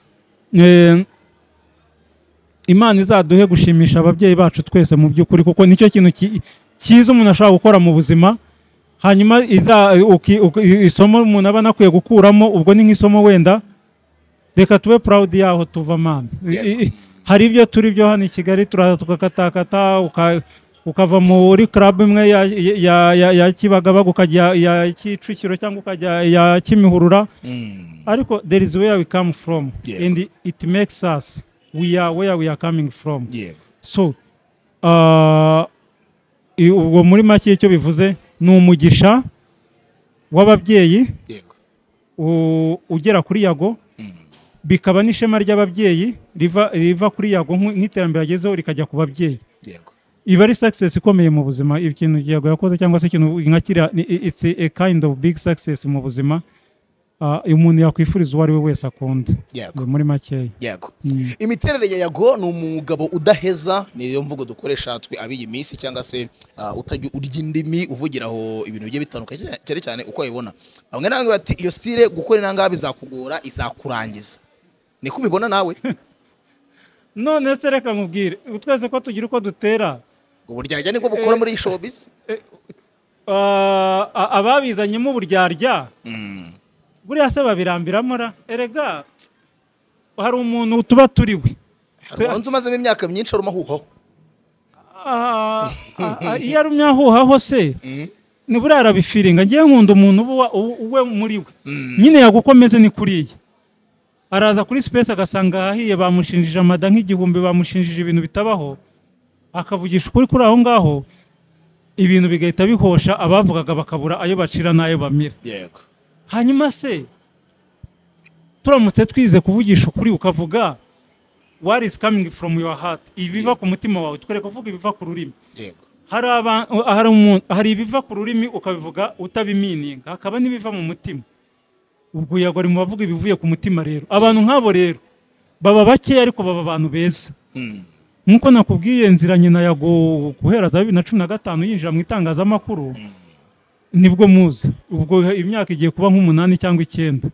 Imana izaduhe gushimisha ababyeyi bacu twese mu by'ukuri kuko nicyo kintu cyiza umuntu ashobora gukora mu buzima hanyuma isomo umuntu aba nakwiye gukuramo ubwo ni nk'isomo wenda reka tube proud yaho tuva mama hari ibyo turi byo hano i Kigali turaza tukakatakata ukava muri club imwe ya Kibagabaga ukajya ya Kicukiro cyangwa ukajya ya Kimihurura ariko there is where we come from and it makes us we are where we are coming from so ubwo muri make icyo bivuze ni umugisha w'ababyeyi ugera kuri Yago bikaba n'ishema ry'ababyeyi riva riva kuri Yago nk'iterambere agezeho rikajya ku babyeyi iba ari success ikomeye mu buzima ikintu Yago yakoze cyangwa se ikintu nkakira it's a kind of big success mu buzima umuntu yakwifuriza uwo ari we wese akunda muri make Yago imiterere ya Yago ni umugabo udaheza niyo mvugo dukoresha twe abiyi minsi cyangwa se utajya urya indimi uvugiraho ibintu bigiye bitandukanye cyane cyane uko yibona bamwe nange bati iyo style gukora inanga bizakugora izakurangiza niko ubibona nawe none se reka nkubwire twese ko tugira uko dutera uburyarya niko bukora muri showbiz ababizanyemo uburyarya buriya se babirambiramo ra erega hari umuntu tuba turiwe hanze umazemo imyaka myinshi arumahuhaho iyo arumyahuhaho se ni buriya arabifiringa ngiye nkunda umuntu uwe muri we nyine yagukomeze ni kuriya araza kuri space agasanga ahiye bamushinjije amada nk'igihumbi bamushinjije ibintu bitabaho akavugisha ukuri kuri aho ngaho ibintu bigahita bihosha abavugaga bakabura ayo bacira nayo bamira yego hanyuma se turamutse twize kuvugisha ukuri ukavuga what is coming from your heart ibiva ku mutima wawe twereka kuvuga ibiva ku rurimi yego hari hari umuntu hari ibiva ku rurimi ukabivuga utabimininga hakaba nibiva mu mutima ubwo Yago ari mu bavuga ibivuye ku mutima rero abantu nk'abo rero baba bake ariko baba abantu beza nkuko nakubwiye nziranye na Yago guhera za bibiri na cumi na gatanu yinjira mu itangazamakuru nibwo muzi ubwo imyaka igiye kuba nk'umunani cyangwa icyenda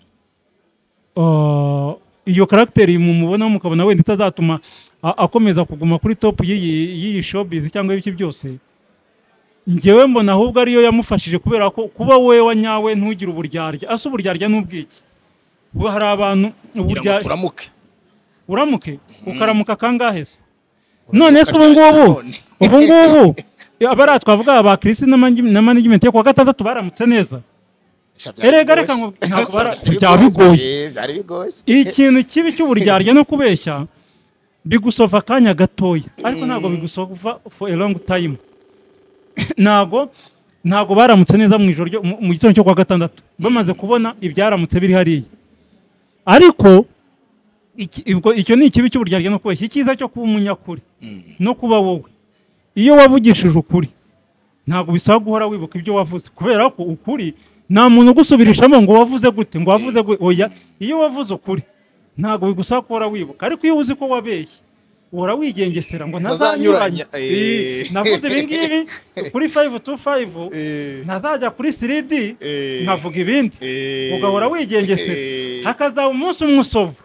iyo character mumubona mukabona wenda itazatuma akomeza kuguma kuri top y'iyi showbiz cyangwa ibiki byose ngewe mbona ahubwo ariyo yamufashije kubera ko kuba we wanyawe ntugire uburyarya ase uburyarya n'ubwiki ubu hari abantu uburyarya uramuke uramuke ukaramuka kangahe se none se ubu ngubu ubu ngubu abara twavuga aba Chris na management yo kwa gatandatu baramutse neza erega reka ntabwo byabigoye byari bigoye ikintu kibi cy'uburyarya no kubeshya bigusova kanya gatoya ariko ntabwo bigusova for a long time nago nago baramutse neza mu ijoro mu gitondo cyo kwa gatandatu bamaze kubona ibyaramutse biri hariya ariko icyo ni ikibi cy'uburyarya no kubeshya icyiza cyo kuba umunyakuri no kuba wowe iyo wavugishije ukuri ntabwo bisaba guhora wibuka ibyo wavuze kubera ko ukuri nta muntu ugusubirishamo ngo wavuze gute ngo wavuze oya iyo wavuze ukuri ntabwo bigusaba guhora wibuka ariko iyo uzi ko wabeshye uhora wigengesera ngo ntazanyuranye navuze ibi ngibi kuri five two five ntazajya kuri three D nkavuga ibindi ugahora wigengesera hakazaba umunsi umwe usova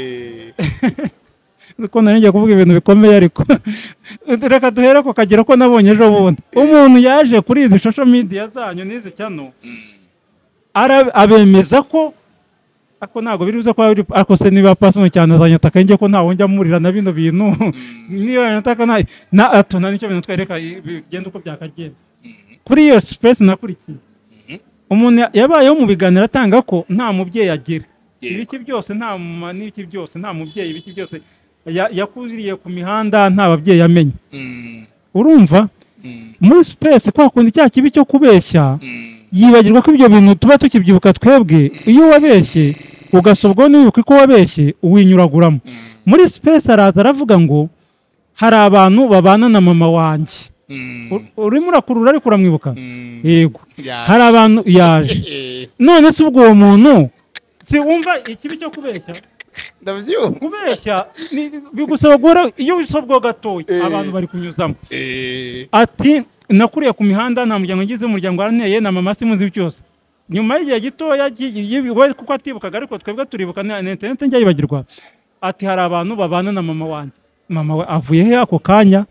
ko nanjye kuvuga ibintu bikomeye ariko reka duhere ko kagera ko nabonye ejo bundi umuntu yaje kuri izi social media zanyu n'izi cyano abemeza ko ako ntago biruze ko ako se niba personal cyane azanyataka nge ko ntawo njya murira na bino bintu niyo yantaka na na ato na nicyo bintu twereka bigenda uko byakagenda kuri iyo space nakurikiye umuntu yabayeho mu biganiro atanga ko nta mubyeyi agira ibiki byose nta n'ibiki byose nta mubyeyi ibiki byose yakuziriye ku mihanda nta babyeyi amenye urumva muri space kwa kundi cya kibi cyo kubeshya yibagirwa ko ibyo bintu tuba tukibyibuka twebwe iyo wabeshye ugasobwa n'uko ko wabeshye uwinyuraguramo muri space araza aravuga ngo hari abantu babana na mama wanjye urimo urakurura ariko uramwibuka yego hari abantu yaje none se ubwo uwo muntu si wumva ikibi cyo kubeshya ndabyumva kubeshya ni- bigusaba guhora iyo wisobwa gatoya Eh. abantu bari kunyuzamo eh ati nakuriye ku mihanda nta muryango ngize umuryango waranteye na mama simuzi byose nyuma y'igihe gitoya gi- yi- we kuko atibukaga ariko twebwe turibuka na na internet njya yibagirwa ati hari abantu babana na mama wanjye mama we avuye he ako kanya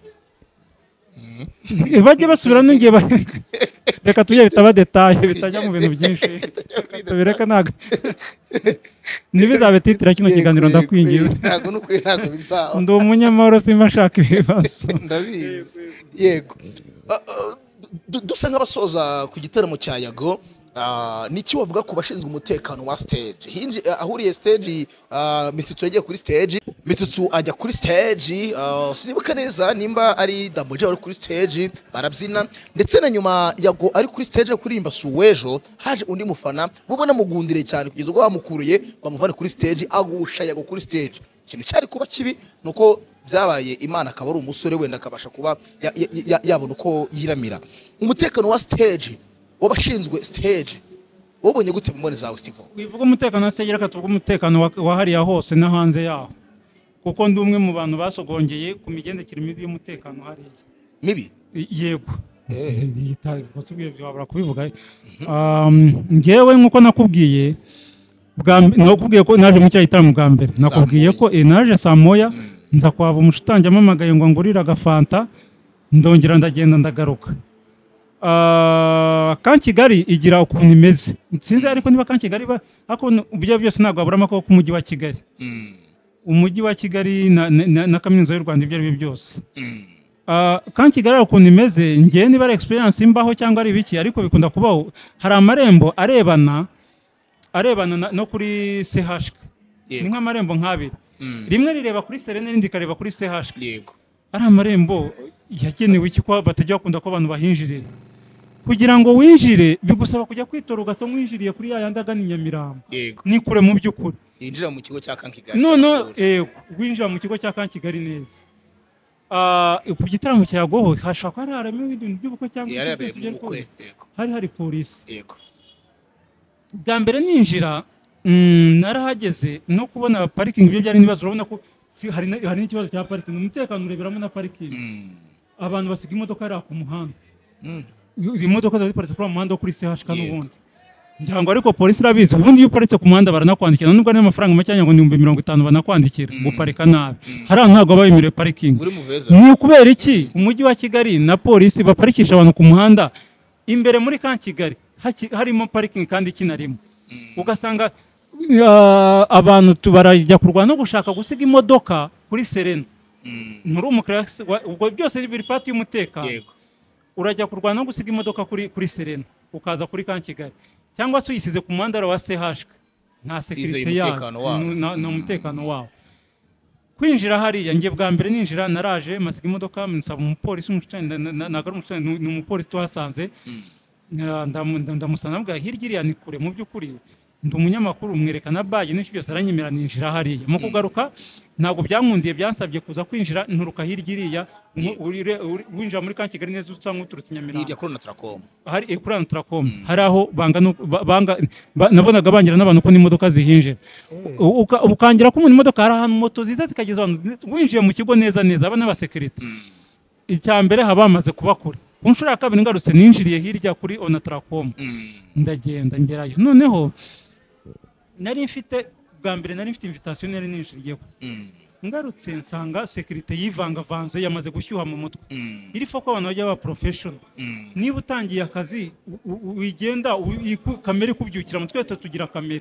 bajye basubira n'igihe ba- reka tujye bitaba detaye bitajya mu bintu byinshi tubireka ntabwo ntibizabe titira kino kiganiro ndakwingiye ntabwo nukuri ntabwo bizaba ndi umunyamahoro simba nshaka ibibazo ndabizi yego Ah, ah, du- dusa nk'abasoza ku gitaramo cya Yago ah, niki wavuga ku bashinzwe umutekano wa stage hinji ah, ahuriye stage ah, Mitsutsu yagiye kuri stage Mitsutsu ajya kuri stage ah, sinibuka neza nimba ari Damoje wari kuri stage barabyina ndetse na nyuma Yago ari kuri stage kuririmba Suwejo haje undi mufana bubona mugundire cyane kugeza ubwo bamukuriye bamuvana kuri stage agusha Yago kuri stage ikintu cyari kuba kibi nuko byabaye Imana akaba ari umusore wenda akabasha kuba ya- ya- ya- yabona uko yiramira umutekano wa stage wabashinzwe stage wabonye gute mu mbone zawe Steve wivuga umutekano wa stage reka tuvuge umutekano wa- wa hariya hose no hanze yaho kuko ndi umwe mu bantu basogongeye ku migendekere mibi y'umutekano hariya mibi I- yego basubwiye byabura kubivuga Um, njyewe nkuko nakubwiye bwa mbe- nakubwiye ko naje mu cyayitaramo bwa mbere nakubwiye ko eh, naje saa moya nza kwava umushitange amamagaye ngo ngurire agafanta ndongera ndagenda ndagaruka Ah, kan Kigali igira ukuntu imeze sinzi ariko niba kan Kigali ba ariko ubyo byose ntabwo waburamo ko ku mujyi wa Kigali umujyi wa Kigali na, na, na kaminuza y'u Rwanda ibyo ari byo byose Ah, kan Kigali ari ukuntu imeze ngiye niba ari experience imbaho cyangwa ari biki ariko bikunda kubaho hari amarembo arebana arebana na- no kuri C H K Yego. ni nk'amarembo nk'abiri rimwe rireba kuri Serene irindi kareba kuri C H K yego ari amarembo yagenewe iki ko batajya bakunda ko abantu bahinjirira kugira ngo winjire bigusaba kujya kwitora ugasanga winjiriye kuri ya yandi agana i Nyamirambo yego ni kure mu by'ukuri yinjira mu kigo cya Kankigali none eh, winjira mu kigo cya kan Kigali neza Ah, ku gitaramo cya Yago hashobora kuba hari harimo ibintu by'ubukwe cyangwa yari ibindi yabaye byose mu bukwe byari yego hari hari polisi yego bwa mbere ninjira mm, narahageze no kubona parikingi ibyo byari n'ibibazo urabona ko si- hari na- hari n'ikibazo cya parikingi umutekano ureberamo na parikingi Mm. abantu basiga imodoka hariya ku muhanda Mm. izi modoka ziba ziparitse kuri uwo muhanda wo kuri C H K Yego. n'ubundi ngira ngo ariko polisi irabizi ubundi iyo uparitse ku muhanda baranakwandikira nubwo ari amafaranga make cyangwa ngo ni ibihumbi mirongo itanu banakwandikira Mm. guparika nabi hariya ntabwo baba bemerewe parikingi uri muveza ni ukubera iki umujyi wa Kigali na polisi baparikisha abantu ku muhanda imbere muri kan Kigali haki- harimo parikingi kandi kinarimo ugasanga ah, abantu tu- barajya kurwana no gushaka gusiga imodoka kuri Serena nturi umukiriya wa- ubwo byose biri pati y'umutekano yego urajya kurwana no gusiga imodoka kuri kuri Serena ukaza kuri kan Kigali cyangwa se uyisize ku muhanda wa C H K nta Utizeye sekirite yayo umutekano wawo. na- na umutekano wawo kwinjira hariya njye bwa mbere ninjira naraje masiga imodoka nsaba umupolisi umushitani ntabwo ari umushitani ni- ni umupolisi tuhasanze Nda- ndamu- nda- ndamusana bwa hirya iriya ni kure mu by'ukuri ndi umunyamakuru mwerekana baji n'icyo byose aranyemera ninjira hariya mu kugaruka ntabwo byankundiye byansabye kuza kwinjira nturuka hirya iriya nko- urire- uri- winjira muri kan Kigali neza usa nk'uturutse Nyamirambo hirya kuri Natracom hari eh, kuri Antracom hari aho banga no- ba- banga ba- nabonaga bangira n'abantu ko n'imodoka zihinjira U- uka- ukangira ko mu imodoka hari ahantu moto ziza zikageza abantu winjiye mu kigo neza neza aba n'abasekirite icya mbere haba hamaze kuba kure ku nshuro ya kabiri ngarutse ninjiriye hirya kuri Onatracom ndagenda ngerayo noneho nari mfite bwa mbere nari mfite invitation nari ninjiriyeho ngarutse nsanga sekirite yivangavanze yamaze gushyuha mu mutwe iri fo ko abantu bajya ba professional niba utangiye akazi u- u- wigenda u- iku- kamere kubyukira mu twese tugira kamere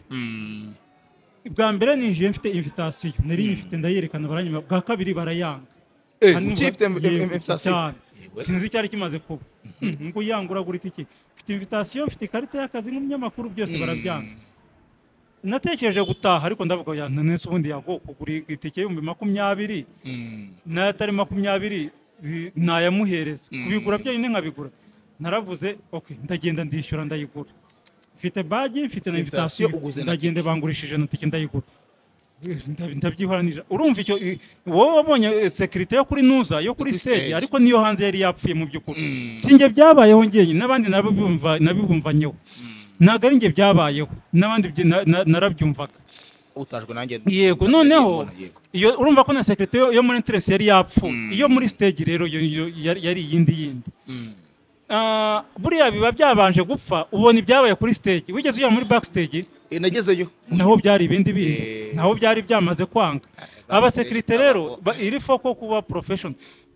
bwa mbere ninjiye mfite invitation nari nyifite ndayerekana baranyuma bwa kabiri barayanga eh Hanyuma- ukifite Yego, invitation cyane. Yewe. sinzi icyari kimaze kuba ngo uyangura gura itike mfite invitation mfite ikarita y'akazi nk'umunyamakuru byose barabyanga natekereje gutaha ariko ndavuga ya nese ubundi yago kugura itike y'ibihumbi makumyabiri n'atari makumyabiri zi- nayamuhereza kubigura byonyine nkabigura naravuze okay ndagenda ndishyura ndayigura mfite baji mfite na Invitation, invitation uguze na ndagenda bangurishije na tike ndayigura Nda- ndabyihoranije urumva icyo i- wowe wabonye eh, sekirite yo kuri nuza yo kuri kuri stage stage. ariko niyo hanze yari yapfuye mu by'ukuri sinjye byabayeho ngenyine n'abandi nabibumva nabibumvanyeho ntabwo ari njye byabayeho n'abandi byi- na- na- narabyumvaga utajwe nanjye yego noneho iyo urumva ko na secretary yo muri interest yari yapfuye iyo muri stage rero yari yindi yindi ah buriya biba byabanje gupfa ubona ibyabaye kuri stage wigeze uya muri backstage nagezeyo naho byari ibindi bindi naho byari byamaze kwanga aba secretary rero iri foko kuba professional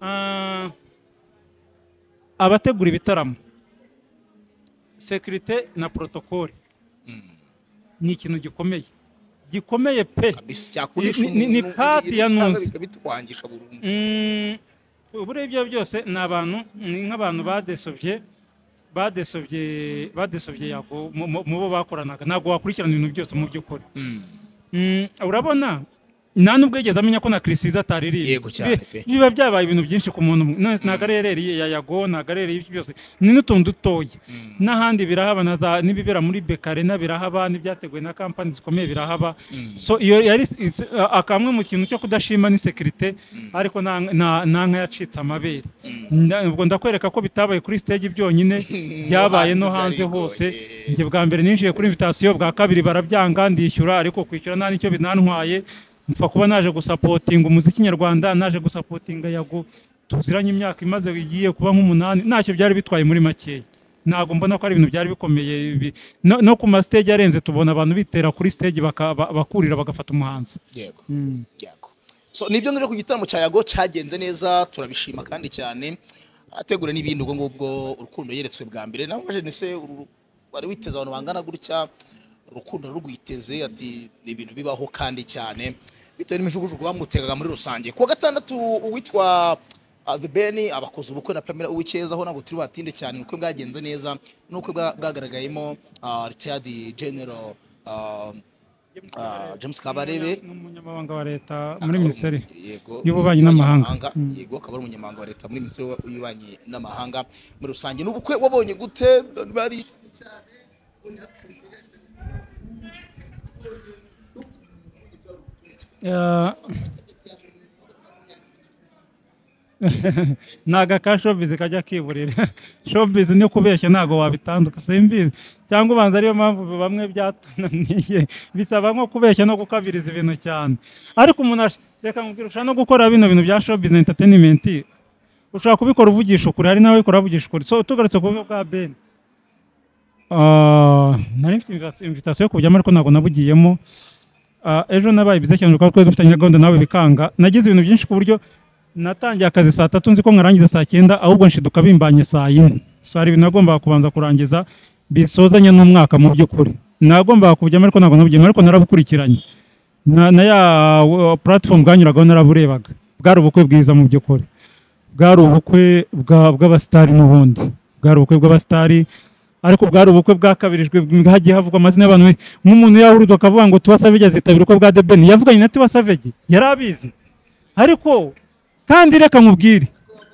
abategura ibitaramo security na protocol ni ikintu gikomeye gikomeye pe ni party ya nunzi ubure ibyo byose nabantu ni nk'abantu badesovye badesovye badesovye yago mu bo bakoranaga nago wakurikirana ibintu byose mu by'ukuri urabona nta nubwo yigeze amenya ko na Chris ataririye biba byabaye ibintu byinshi ku muntu nagarereri yayago nagarereri ibyo byose ni n'utuntu dutoye n'ahandi birahaba naza nibibera muri Bekarena birahaba n'ibyateguwe na company zikomeye birahaba so iyo yari akamwe mu kintu cyo kudashima ni security ariko nta nka yacitse amabere ubwo ndakwereka ko bitabaye kuri stage byonyine byabaye no hanze hose nge bwa mbere ninjiye kuri invitation bwa kabiri barabyanga ndishyura ariko kwishyura nta nicyo binantwaye mfa kuba naje gusapotinga umuziki nyarwanda naje gusapotinga yago tuziranye imyaka imaze igiye kuba nk'umunani ntacyo byari bitwaye muri makeya nago mbona ko ari ibintu byari bikomeye no ku ma stage arenze tubona abantu bitera kuri stage bakurira bagafata umuhanzi yego yego so nibyo ngire ku gitaramo cya yago cyagenze neza turabishima kandi cyane ategura n'ibindi ubwo ngubwo urukundo yeretswe bwa mbere nabaje nese wari witeze abantu bangana gutya urukundo rugwiteze ati ni ibintu bibaho kandi cyane bitewe n'imijugujugu bamutegaga muri rusange kuwa gatandatu uwitwa The Ben abakoze ubukwe na Pamela Uwikeza aho nago turi batinde cyane nuko bwagenze neza nuko bwagaragayemo retired general James Kabarebe n'umunyamabanga wa leta muri ministeri y'ububanyi n'amahanga yego akaba ari umunyamabanga wa leta muri ministeri y'ububanyi n'amahanga muri rusange n'ubukwe wabonye gute bari naga ka showbiz kajya kiburira showbiz ni kubeshya nago wabitanduka simbizi cyangwa ubanza ariyo mpamvu bamwe byatunaniye bisaba nko kubeshya no gukabiriza ibintu cyane ariko umuntu reka mubwirusha no gukora bino bintu bya showbiz entertainment ushaka kubikora uvugisha ukuri hari nawe ukora uvugisha ukuri so tugarutse ku bwa Ben ah nari mfite invitation yo kujyamo ariko nago nabugiyemo ejo nabaye bize cyane uko twe dufitanye gahunda nawe bikanga nagize ibintu byinshi ku buryo natangiye akazi saa tatu nzi ko nkarangiza saa cyenda ahubwo nshiduka bimbanye saa yine so hari ibintu nagomba kubanza kurangiza bisozanye n'umwaka mu by'ukuri nagomba kujyamo ariko nago nabugiyemo ariko narabukurikiranye na ya platform bwanyuragaho naraburebaga bwari ubukwe bwiza mu by'ukuri bwari ubukwe bw'abastari n'ubundi bwari ubukwe bw'abastari ariko bwari ubukwe bwakabirijwe hagiye havugwa amazina y'abantu nk'umuntu yahurudwa akavuga ngo Tiwa Savage azitabira uko bwa The Ben yavuganye na Tiwa Savage yarabizi ariko kandi reka nkubwire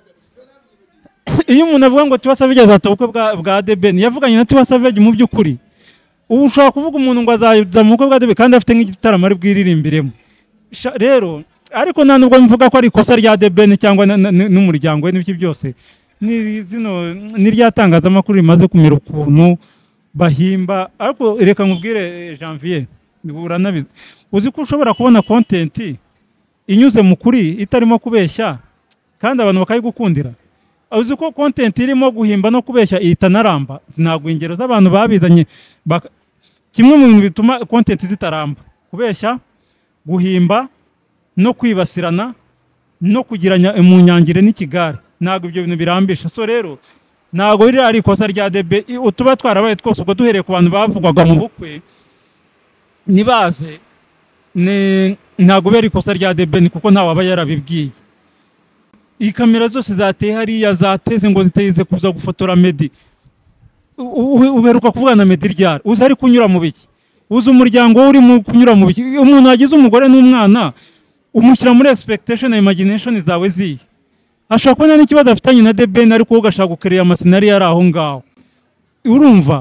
iyo umuntu avuga ngo Tiwa Savage azata ubukwe bwa The Ben yavuganye na Tiwa Savage mu by'ukuri ubu ushaka kuvuga umuntu ngo azaza mu bukwe bwa The Ben kandi afite nk'igitaramo ari bwiririmbiremo rero ariko nta nubwo mvuga ko ari ikosa rya The Ben cyangwa n'umuryango we n'ibiki byose ni zino ni ryatangazamakuru rimaze kumera ukuntu bahimba ariko reka nkubwire Janvier buranabize uzi ko ushobora kubona content inyuze mu kuri itarimo kubeshya kandi abantu bakayigukundira uzi ko content irimo guhimba no kubeshya itanaramba zinaguha ingero z'abantu babizanye kimwe mu bintu bituma content zitaramba kubeshya guhimba no kwibasirana no kugiranya mu nyangire n'ikigare nago ibyo bintu birambisha so rero nago riri ari ikosa rya The Ben utuba twarabaye twose ubwo duhereye ku bantu bavugwaga mu bukwe nibaze ne nago beri ikosa rya The Ben kuko nta waba yarabibwiye iyi kamera zose zateye hariya zateze ngo ziteze kuza gufotora Meddy uberuka kuvugana na Meddy ryari uzi ari kunyura mu biki uzi umuryango uri mu kunyura mu biki umuntu agize umugore n'umwana umushyira muri expectation na imagination zawe ziye ashaka kubona n'ikibazo afitanye na The Ben ariko ugashaka gukereya amasinari yari aho ngaho urumva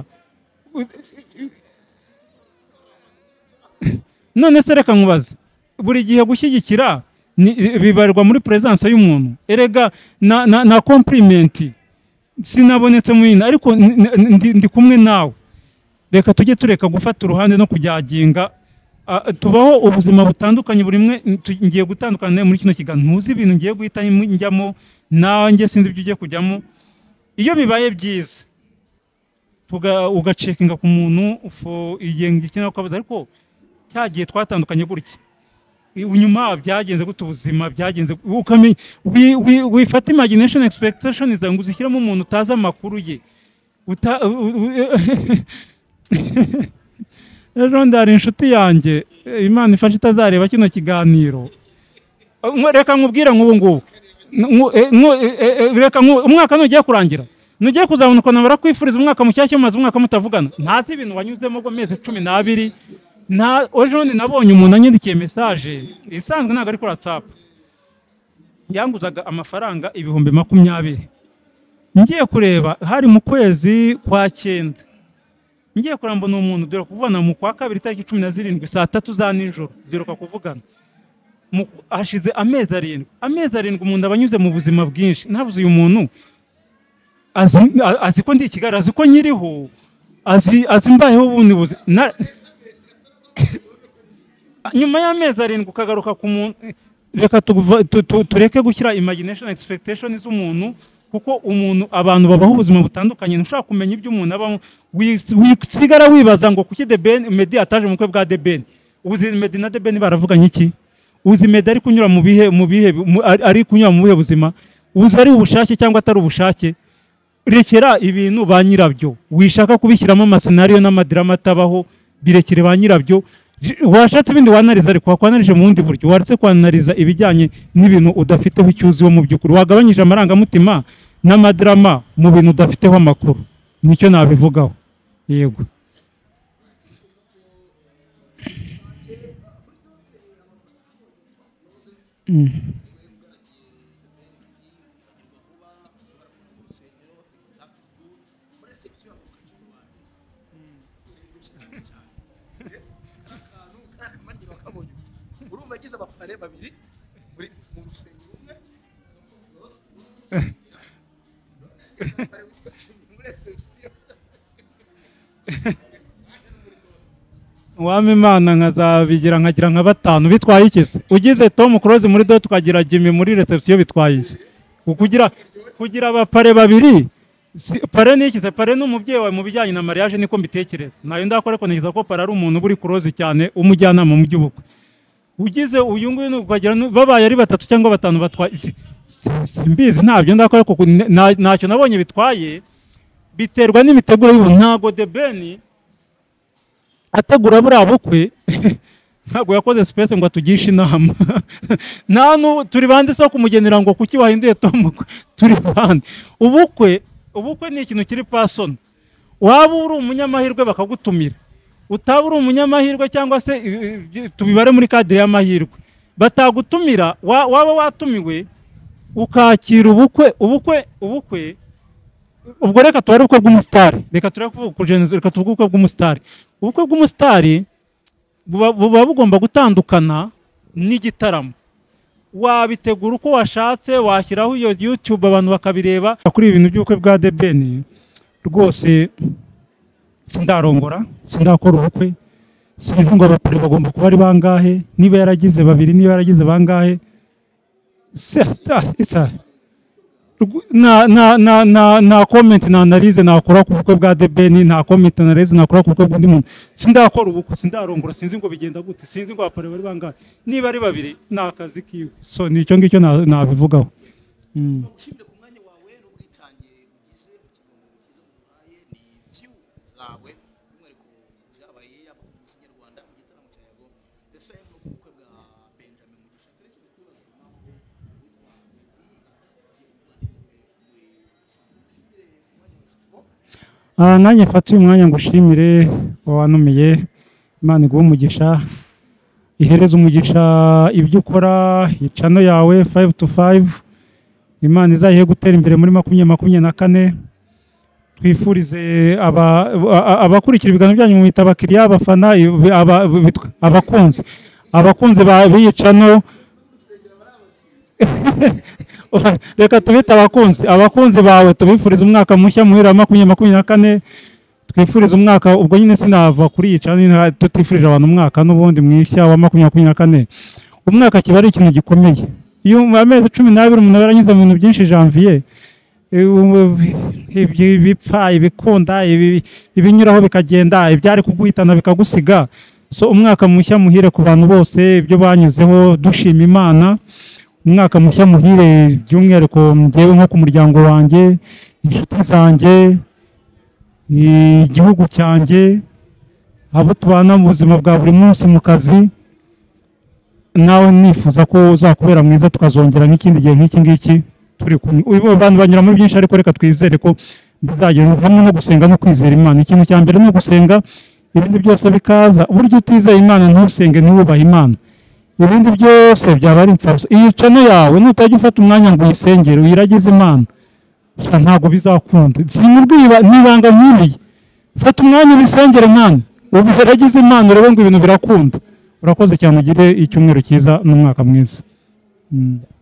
none se reka nkubaze buri gihe gushyigikira bibarirwa muri presence y'umuntu erega na na, na compliment sinabonetse mu yina ariko ndi kumwe nawe reka tujye tureka gufata uruhande no kujyaginga ah, tubaho ubuzima butandukanye buri mwe tu- ngiye gutandukana muri kino kiganiro ntuzi ibintu ngiye guhita njyamo nanjye sinzi ibyo ugiye kujyamo iyo bibaye byiza tuga ugacekinga ku muntu ufo igihe ngikina ukabaza ariko cyagiye twatandukanye gutya nyuma byagenze gute ubuzima byagenze ukamenya wi- wi- wifata imagination expectation zangu zishyiramo umuntu utazi amakuru ye uta u- u- ejo ndari inshuti yanjye Imana ifashe itazareba kino kiganiro Nko- reka nkubwire nk'ubu ngubu Nko- eh, nko- eh, eh, reka nko- umwaka nugiye kurangira nugiye kuzabona ukuntu barakwifuriza umwaka mushyashya mumaze umwaka mutavugana ntazi ibintu wanyuzemo ngo mezi cumi n'abiri nta ejo bundi nabonye umuntu anyandikiye mesaje isanzwe ntabwo ari kuri WhatsApp yanguzaga amafaranga ibihumbi makumyabiri ngiye kureba hari mu kwezi kwa cyenda ngiye kureba mbona umuntu dore kuvugana mu kwa kabiri tariki cumi na zirindwi saa tatu za nijoro duheruka kuvugana Mu- hashize amezi arindwi amezi arindwi umuntu aba anyuze mu buzima bwinshi ntabuze uyu muntu azi a- azi ko ndi i Kigali azi ko nkiriho azi azi mbayeho ubundi buzima Na- nyuma y'amezi arindwi ukagaruka ku muntu reka tuva- tu- tu- tureke gushyira imagination expectation z'umuntu kuko umuntu abantu babaho ubuzima butandukanye ntushaka kumenya ibyo umuntu abamo wi- wisigara wibaza ngo kuki The Ben Meddy ataje mu bukwe bwa The Ben uzi Meddy na The Ben baravuganye iki uzi Meddy ari kunyura mu bihe mu bihe mu- ari ari kunyura mu bihe buzima uzi ari ubushake cyangwa atari ubushake rekera ibintu ba nyirabyo wishaka kubishyiramo amasenariyo n'amadrama atabaho birekere ba nyirabyo J- washatse ibindi wanariza ariko wakwanarije mu bundi buryo waretse kwanariza ibijyanye n'ibintu udafiteho icyuziho mu by'ukuri wagabanyije amarangamutima n'amadrama mu bintu udafiteho amakuru nicyo nabivugaho yego Mm. urumva agize abapare babiri muri mu rusengero rumwe wama imana nkazabigira nkagira nka batanu bitwaye iki se ugize Tom Close muri do tukagira Jimmy muri reception bitwaye iki kugira kugira abapare babiri si, pare ni iki se pare n'umubyeyi wawe mu bijyanye na mariage niko mbitekereza nayo ndakora ko nigeza ko pare ari umuntu buri Close cyane umujyanama mu by'ubukwe ugize uyu nguyu ukagira nu- babaye ari batatu cyangwa batanu batwaye si- si- simbizi ntabyo ndakora ko ntacyo nabonye bitwaye biterwa n'imiteguro y'ubu ntago The Ben ategura buriya bukwe ntabwo yakoze space ngo atugishe inama nta nu turi bande so kumugenera ngo kuki wahinduye Tom turi bande ubukwe ubukwe ni ikintu kiri person waba uri umunyamahirwe bakagutumira utaba uri umunyamahirwe cyangwa se i- i- tubibare muri cadre y'amahirwe batagutumira wa- waba watumiwe ukakira ubukwe ubukwe ubukwe ubwo reka tubare ubukwe bw'umusitari reka tureke kuvuga ku gen- reka tuvuge ubukwe bw'umusitari ubukwe bw'umusitari buba buba bugomba gutandukana n'igitaramo wabitegura uko washatse washyiraho iyo YouTube abantu bakabireba kuri ibintu by'ubukwe bwa The Ben rwose sindarongora sindakora ubukwe sinzi ngo abapare bagomba kuba ari bangahe niba yaragize babiri niba yaragize bangahe Se- ta- isa Rgu- na na na na na comment na analyse nakora ku bukwe bwa The Ben nta comment na analyse nakora ku bukwe bw'undi muntu sindakora ubukwe sindarongora sinzi ngo bigenda gute sinzi ngo abapare bari bangahe niba ari babiri ni akazi kiwe so nicyo ngicyo na- nabivugaho Mm. ushimire ku mwanya wawe n'ubwitange ugize mu kiganiro cyiza muhaye ni view zawe by'umwihariko byabaye yaba ku munsi nyarwanda mu gitaramo cya Yago ese no ku bukwe bwa Benjamin Mugisha turekeye kwibaza impamvu witwa Meddy atashyigikiye umuvandimwe we muri rusange ushimire ku mwanya wa Sitbo Ah, nanjye mfate uyu mwanya ngo ushimire wanumiye Imana iguhe umugisha ihereze umugisha ibyo ukora icano yawe five to five Imana izayihe gutera imbere muri makumyabiri makumyabiri na kane twifurize aba- a- abakurikira ibiganiro byanyu mu abakiriya abafana ibi- aba- bitwa- abakunzi abakunzi ba biyicano reka tubite abakunzi abakunzi bawe tubifuriza umwaka mushya muhira wa makumyabiri makumyabiri na kane twifuriza umwaka ubwo nyine sinava kuri iyi channel tutifurije abantu umwaka n'ubundi mwishya wa makumyabiri na kane. Umwaka kiba ari ikintu gikomeye. Iyo amezi cumi n'abiri umuntu yaranyuze mu bintu byinshi janvier ibipfa ibikunda ibinyuraho bikagenda ibyari kuguhitana bikagusiga. So umwaka mushya muhire ku bantu bose ibyo banyuzeho dushima Imana. Umwaka mushya muhire by'umwihariko njyewe nko ku muryango wanjye, inshuti zanjye, igihugu cyanjye, abo tubana mu buzima bwa buri munsi mu kazi. Nawe nifuza ko uzakubera mwiza tukazongera n'ikindi gihe nk'iki ngiki turi kumwe. Abantu banyura muri byinshi ariko reka twizere ko bizagera hamwe no gusenga no kwizera Imana. Ikintu cya mbere ni gusenga, ibindi byose bikaza. Buryo utizeye Imana ntusenge ntubahe Imana, ibindi byose byaba ari impfabusa. Iyi channel yawe nutajya ufata umwanya ngo uyisengere uyiragize Imana, ntabwo bizakunda. Simubwiba nibanga nk'ibi, fata umwanya ubisengere Imana, ubiragize Imana urebe ngo ibintu birakunda. Urakoze cyane, ugire icyumweru cyiza n'umwaka mwiza. Mm.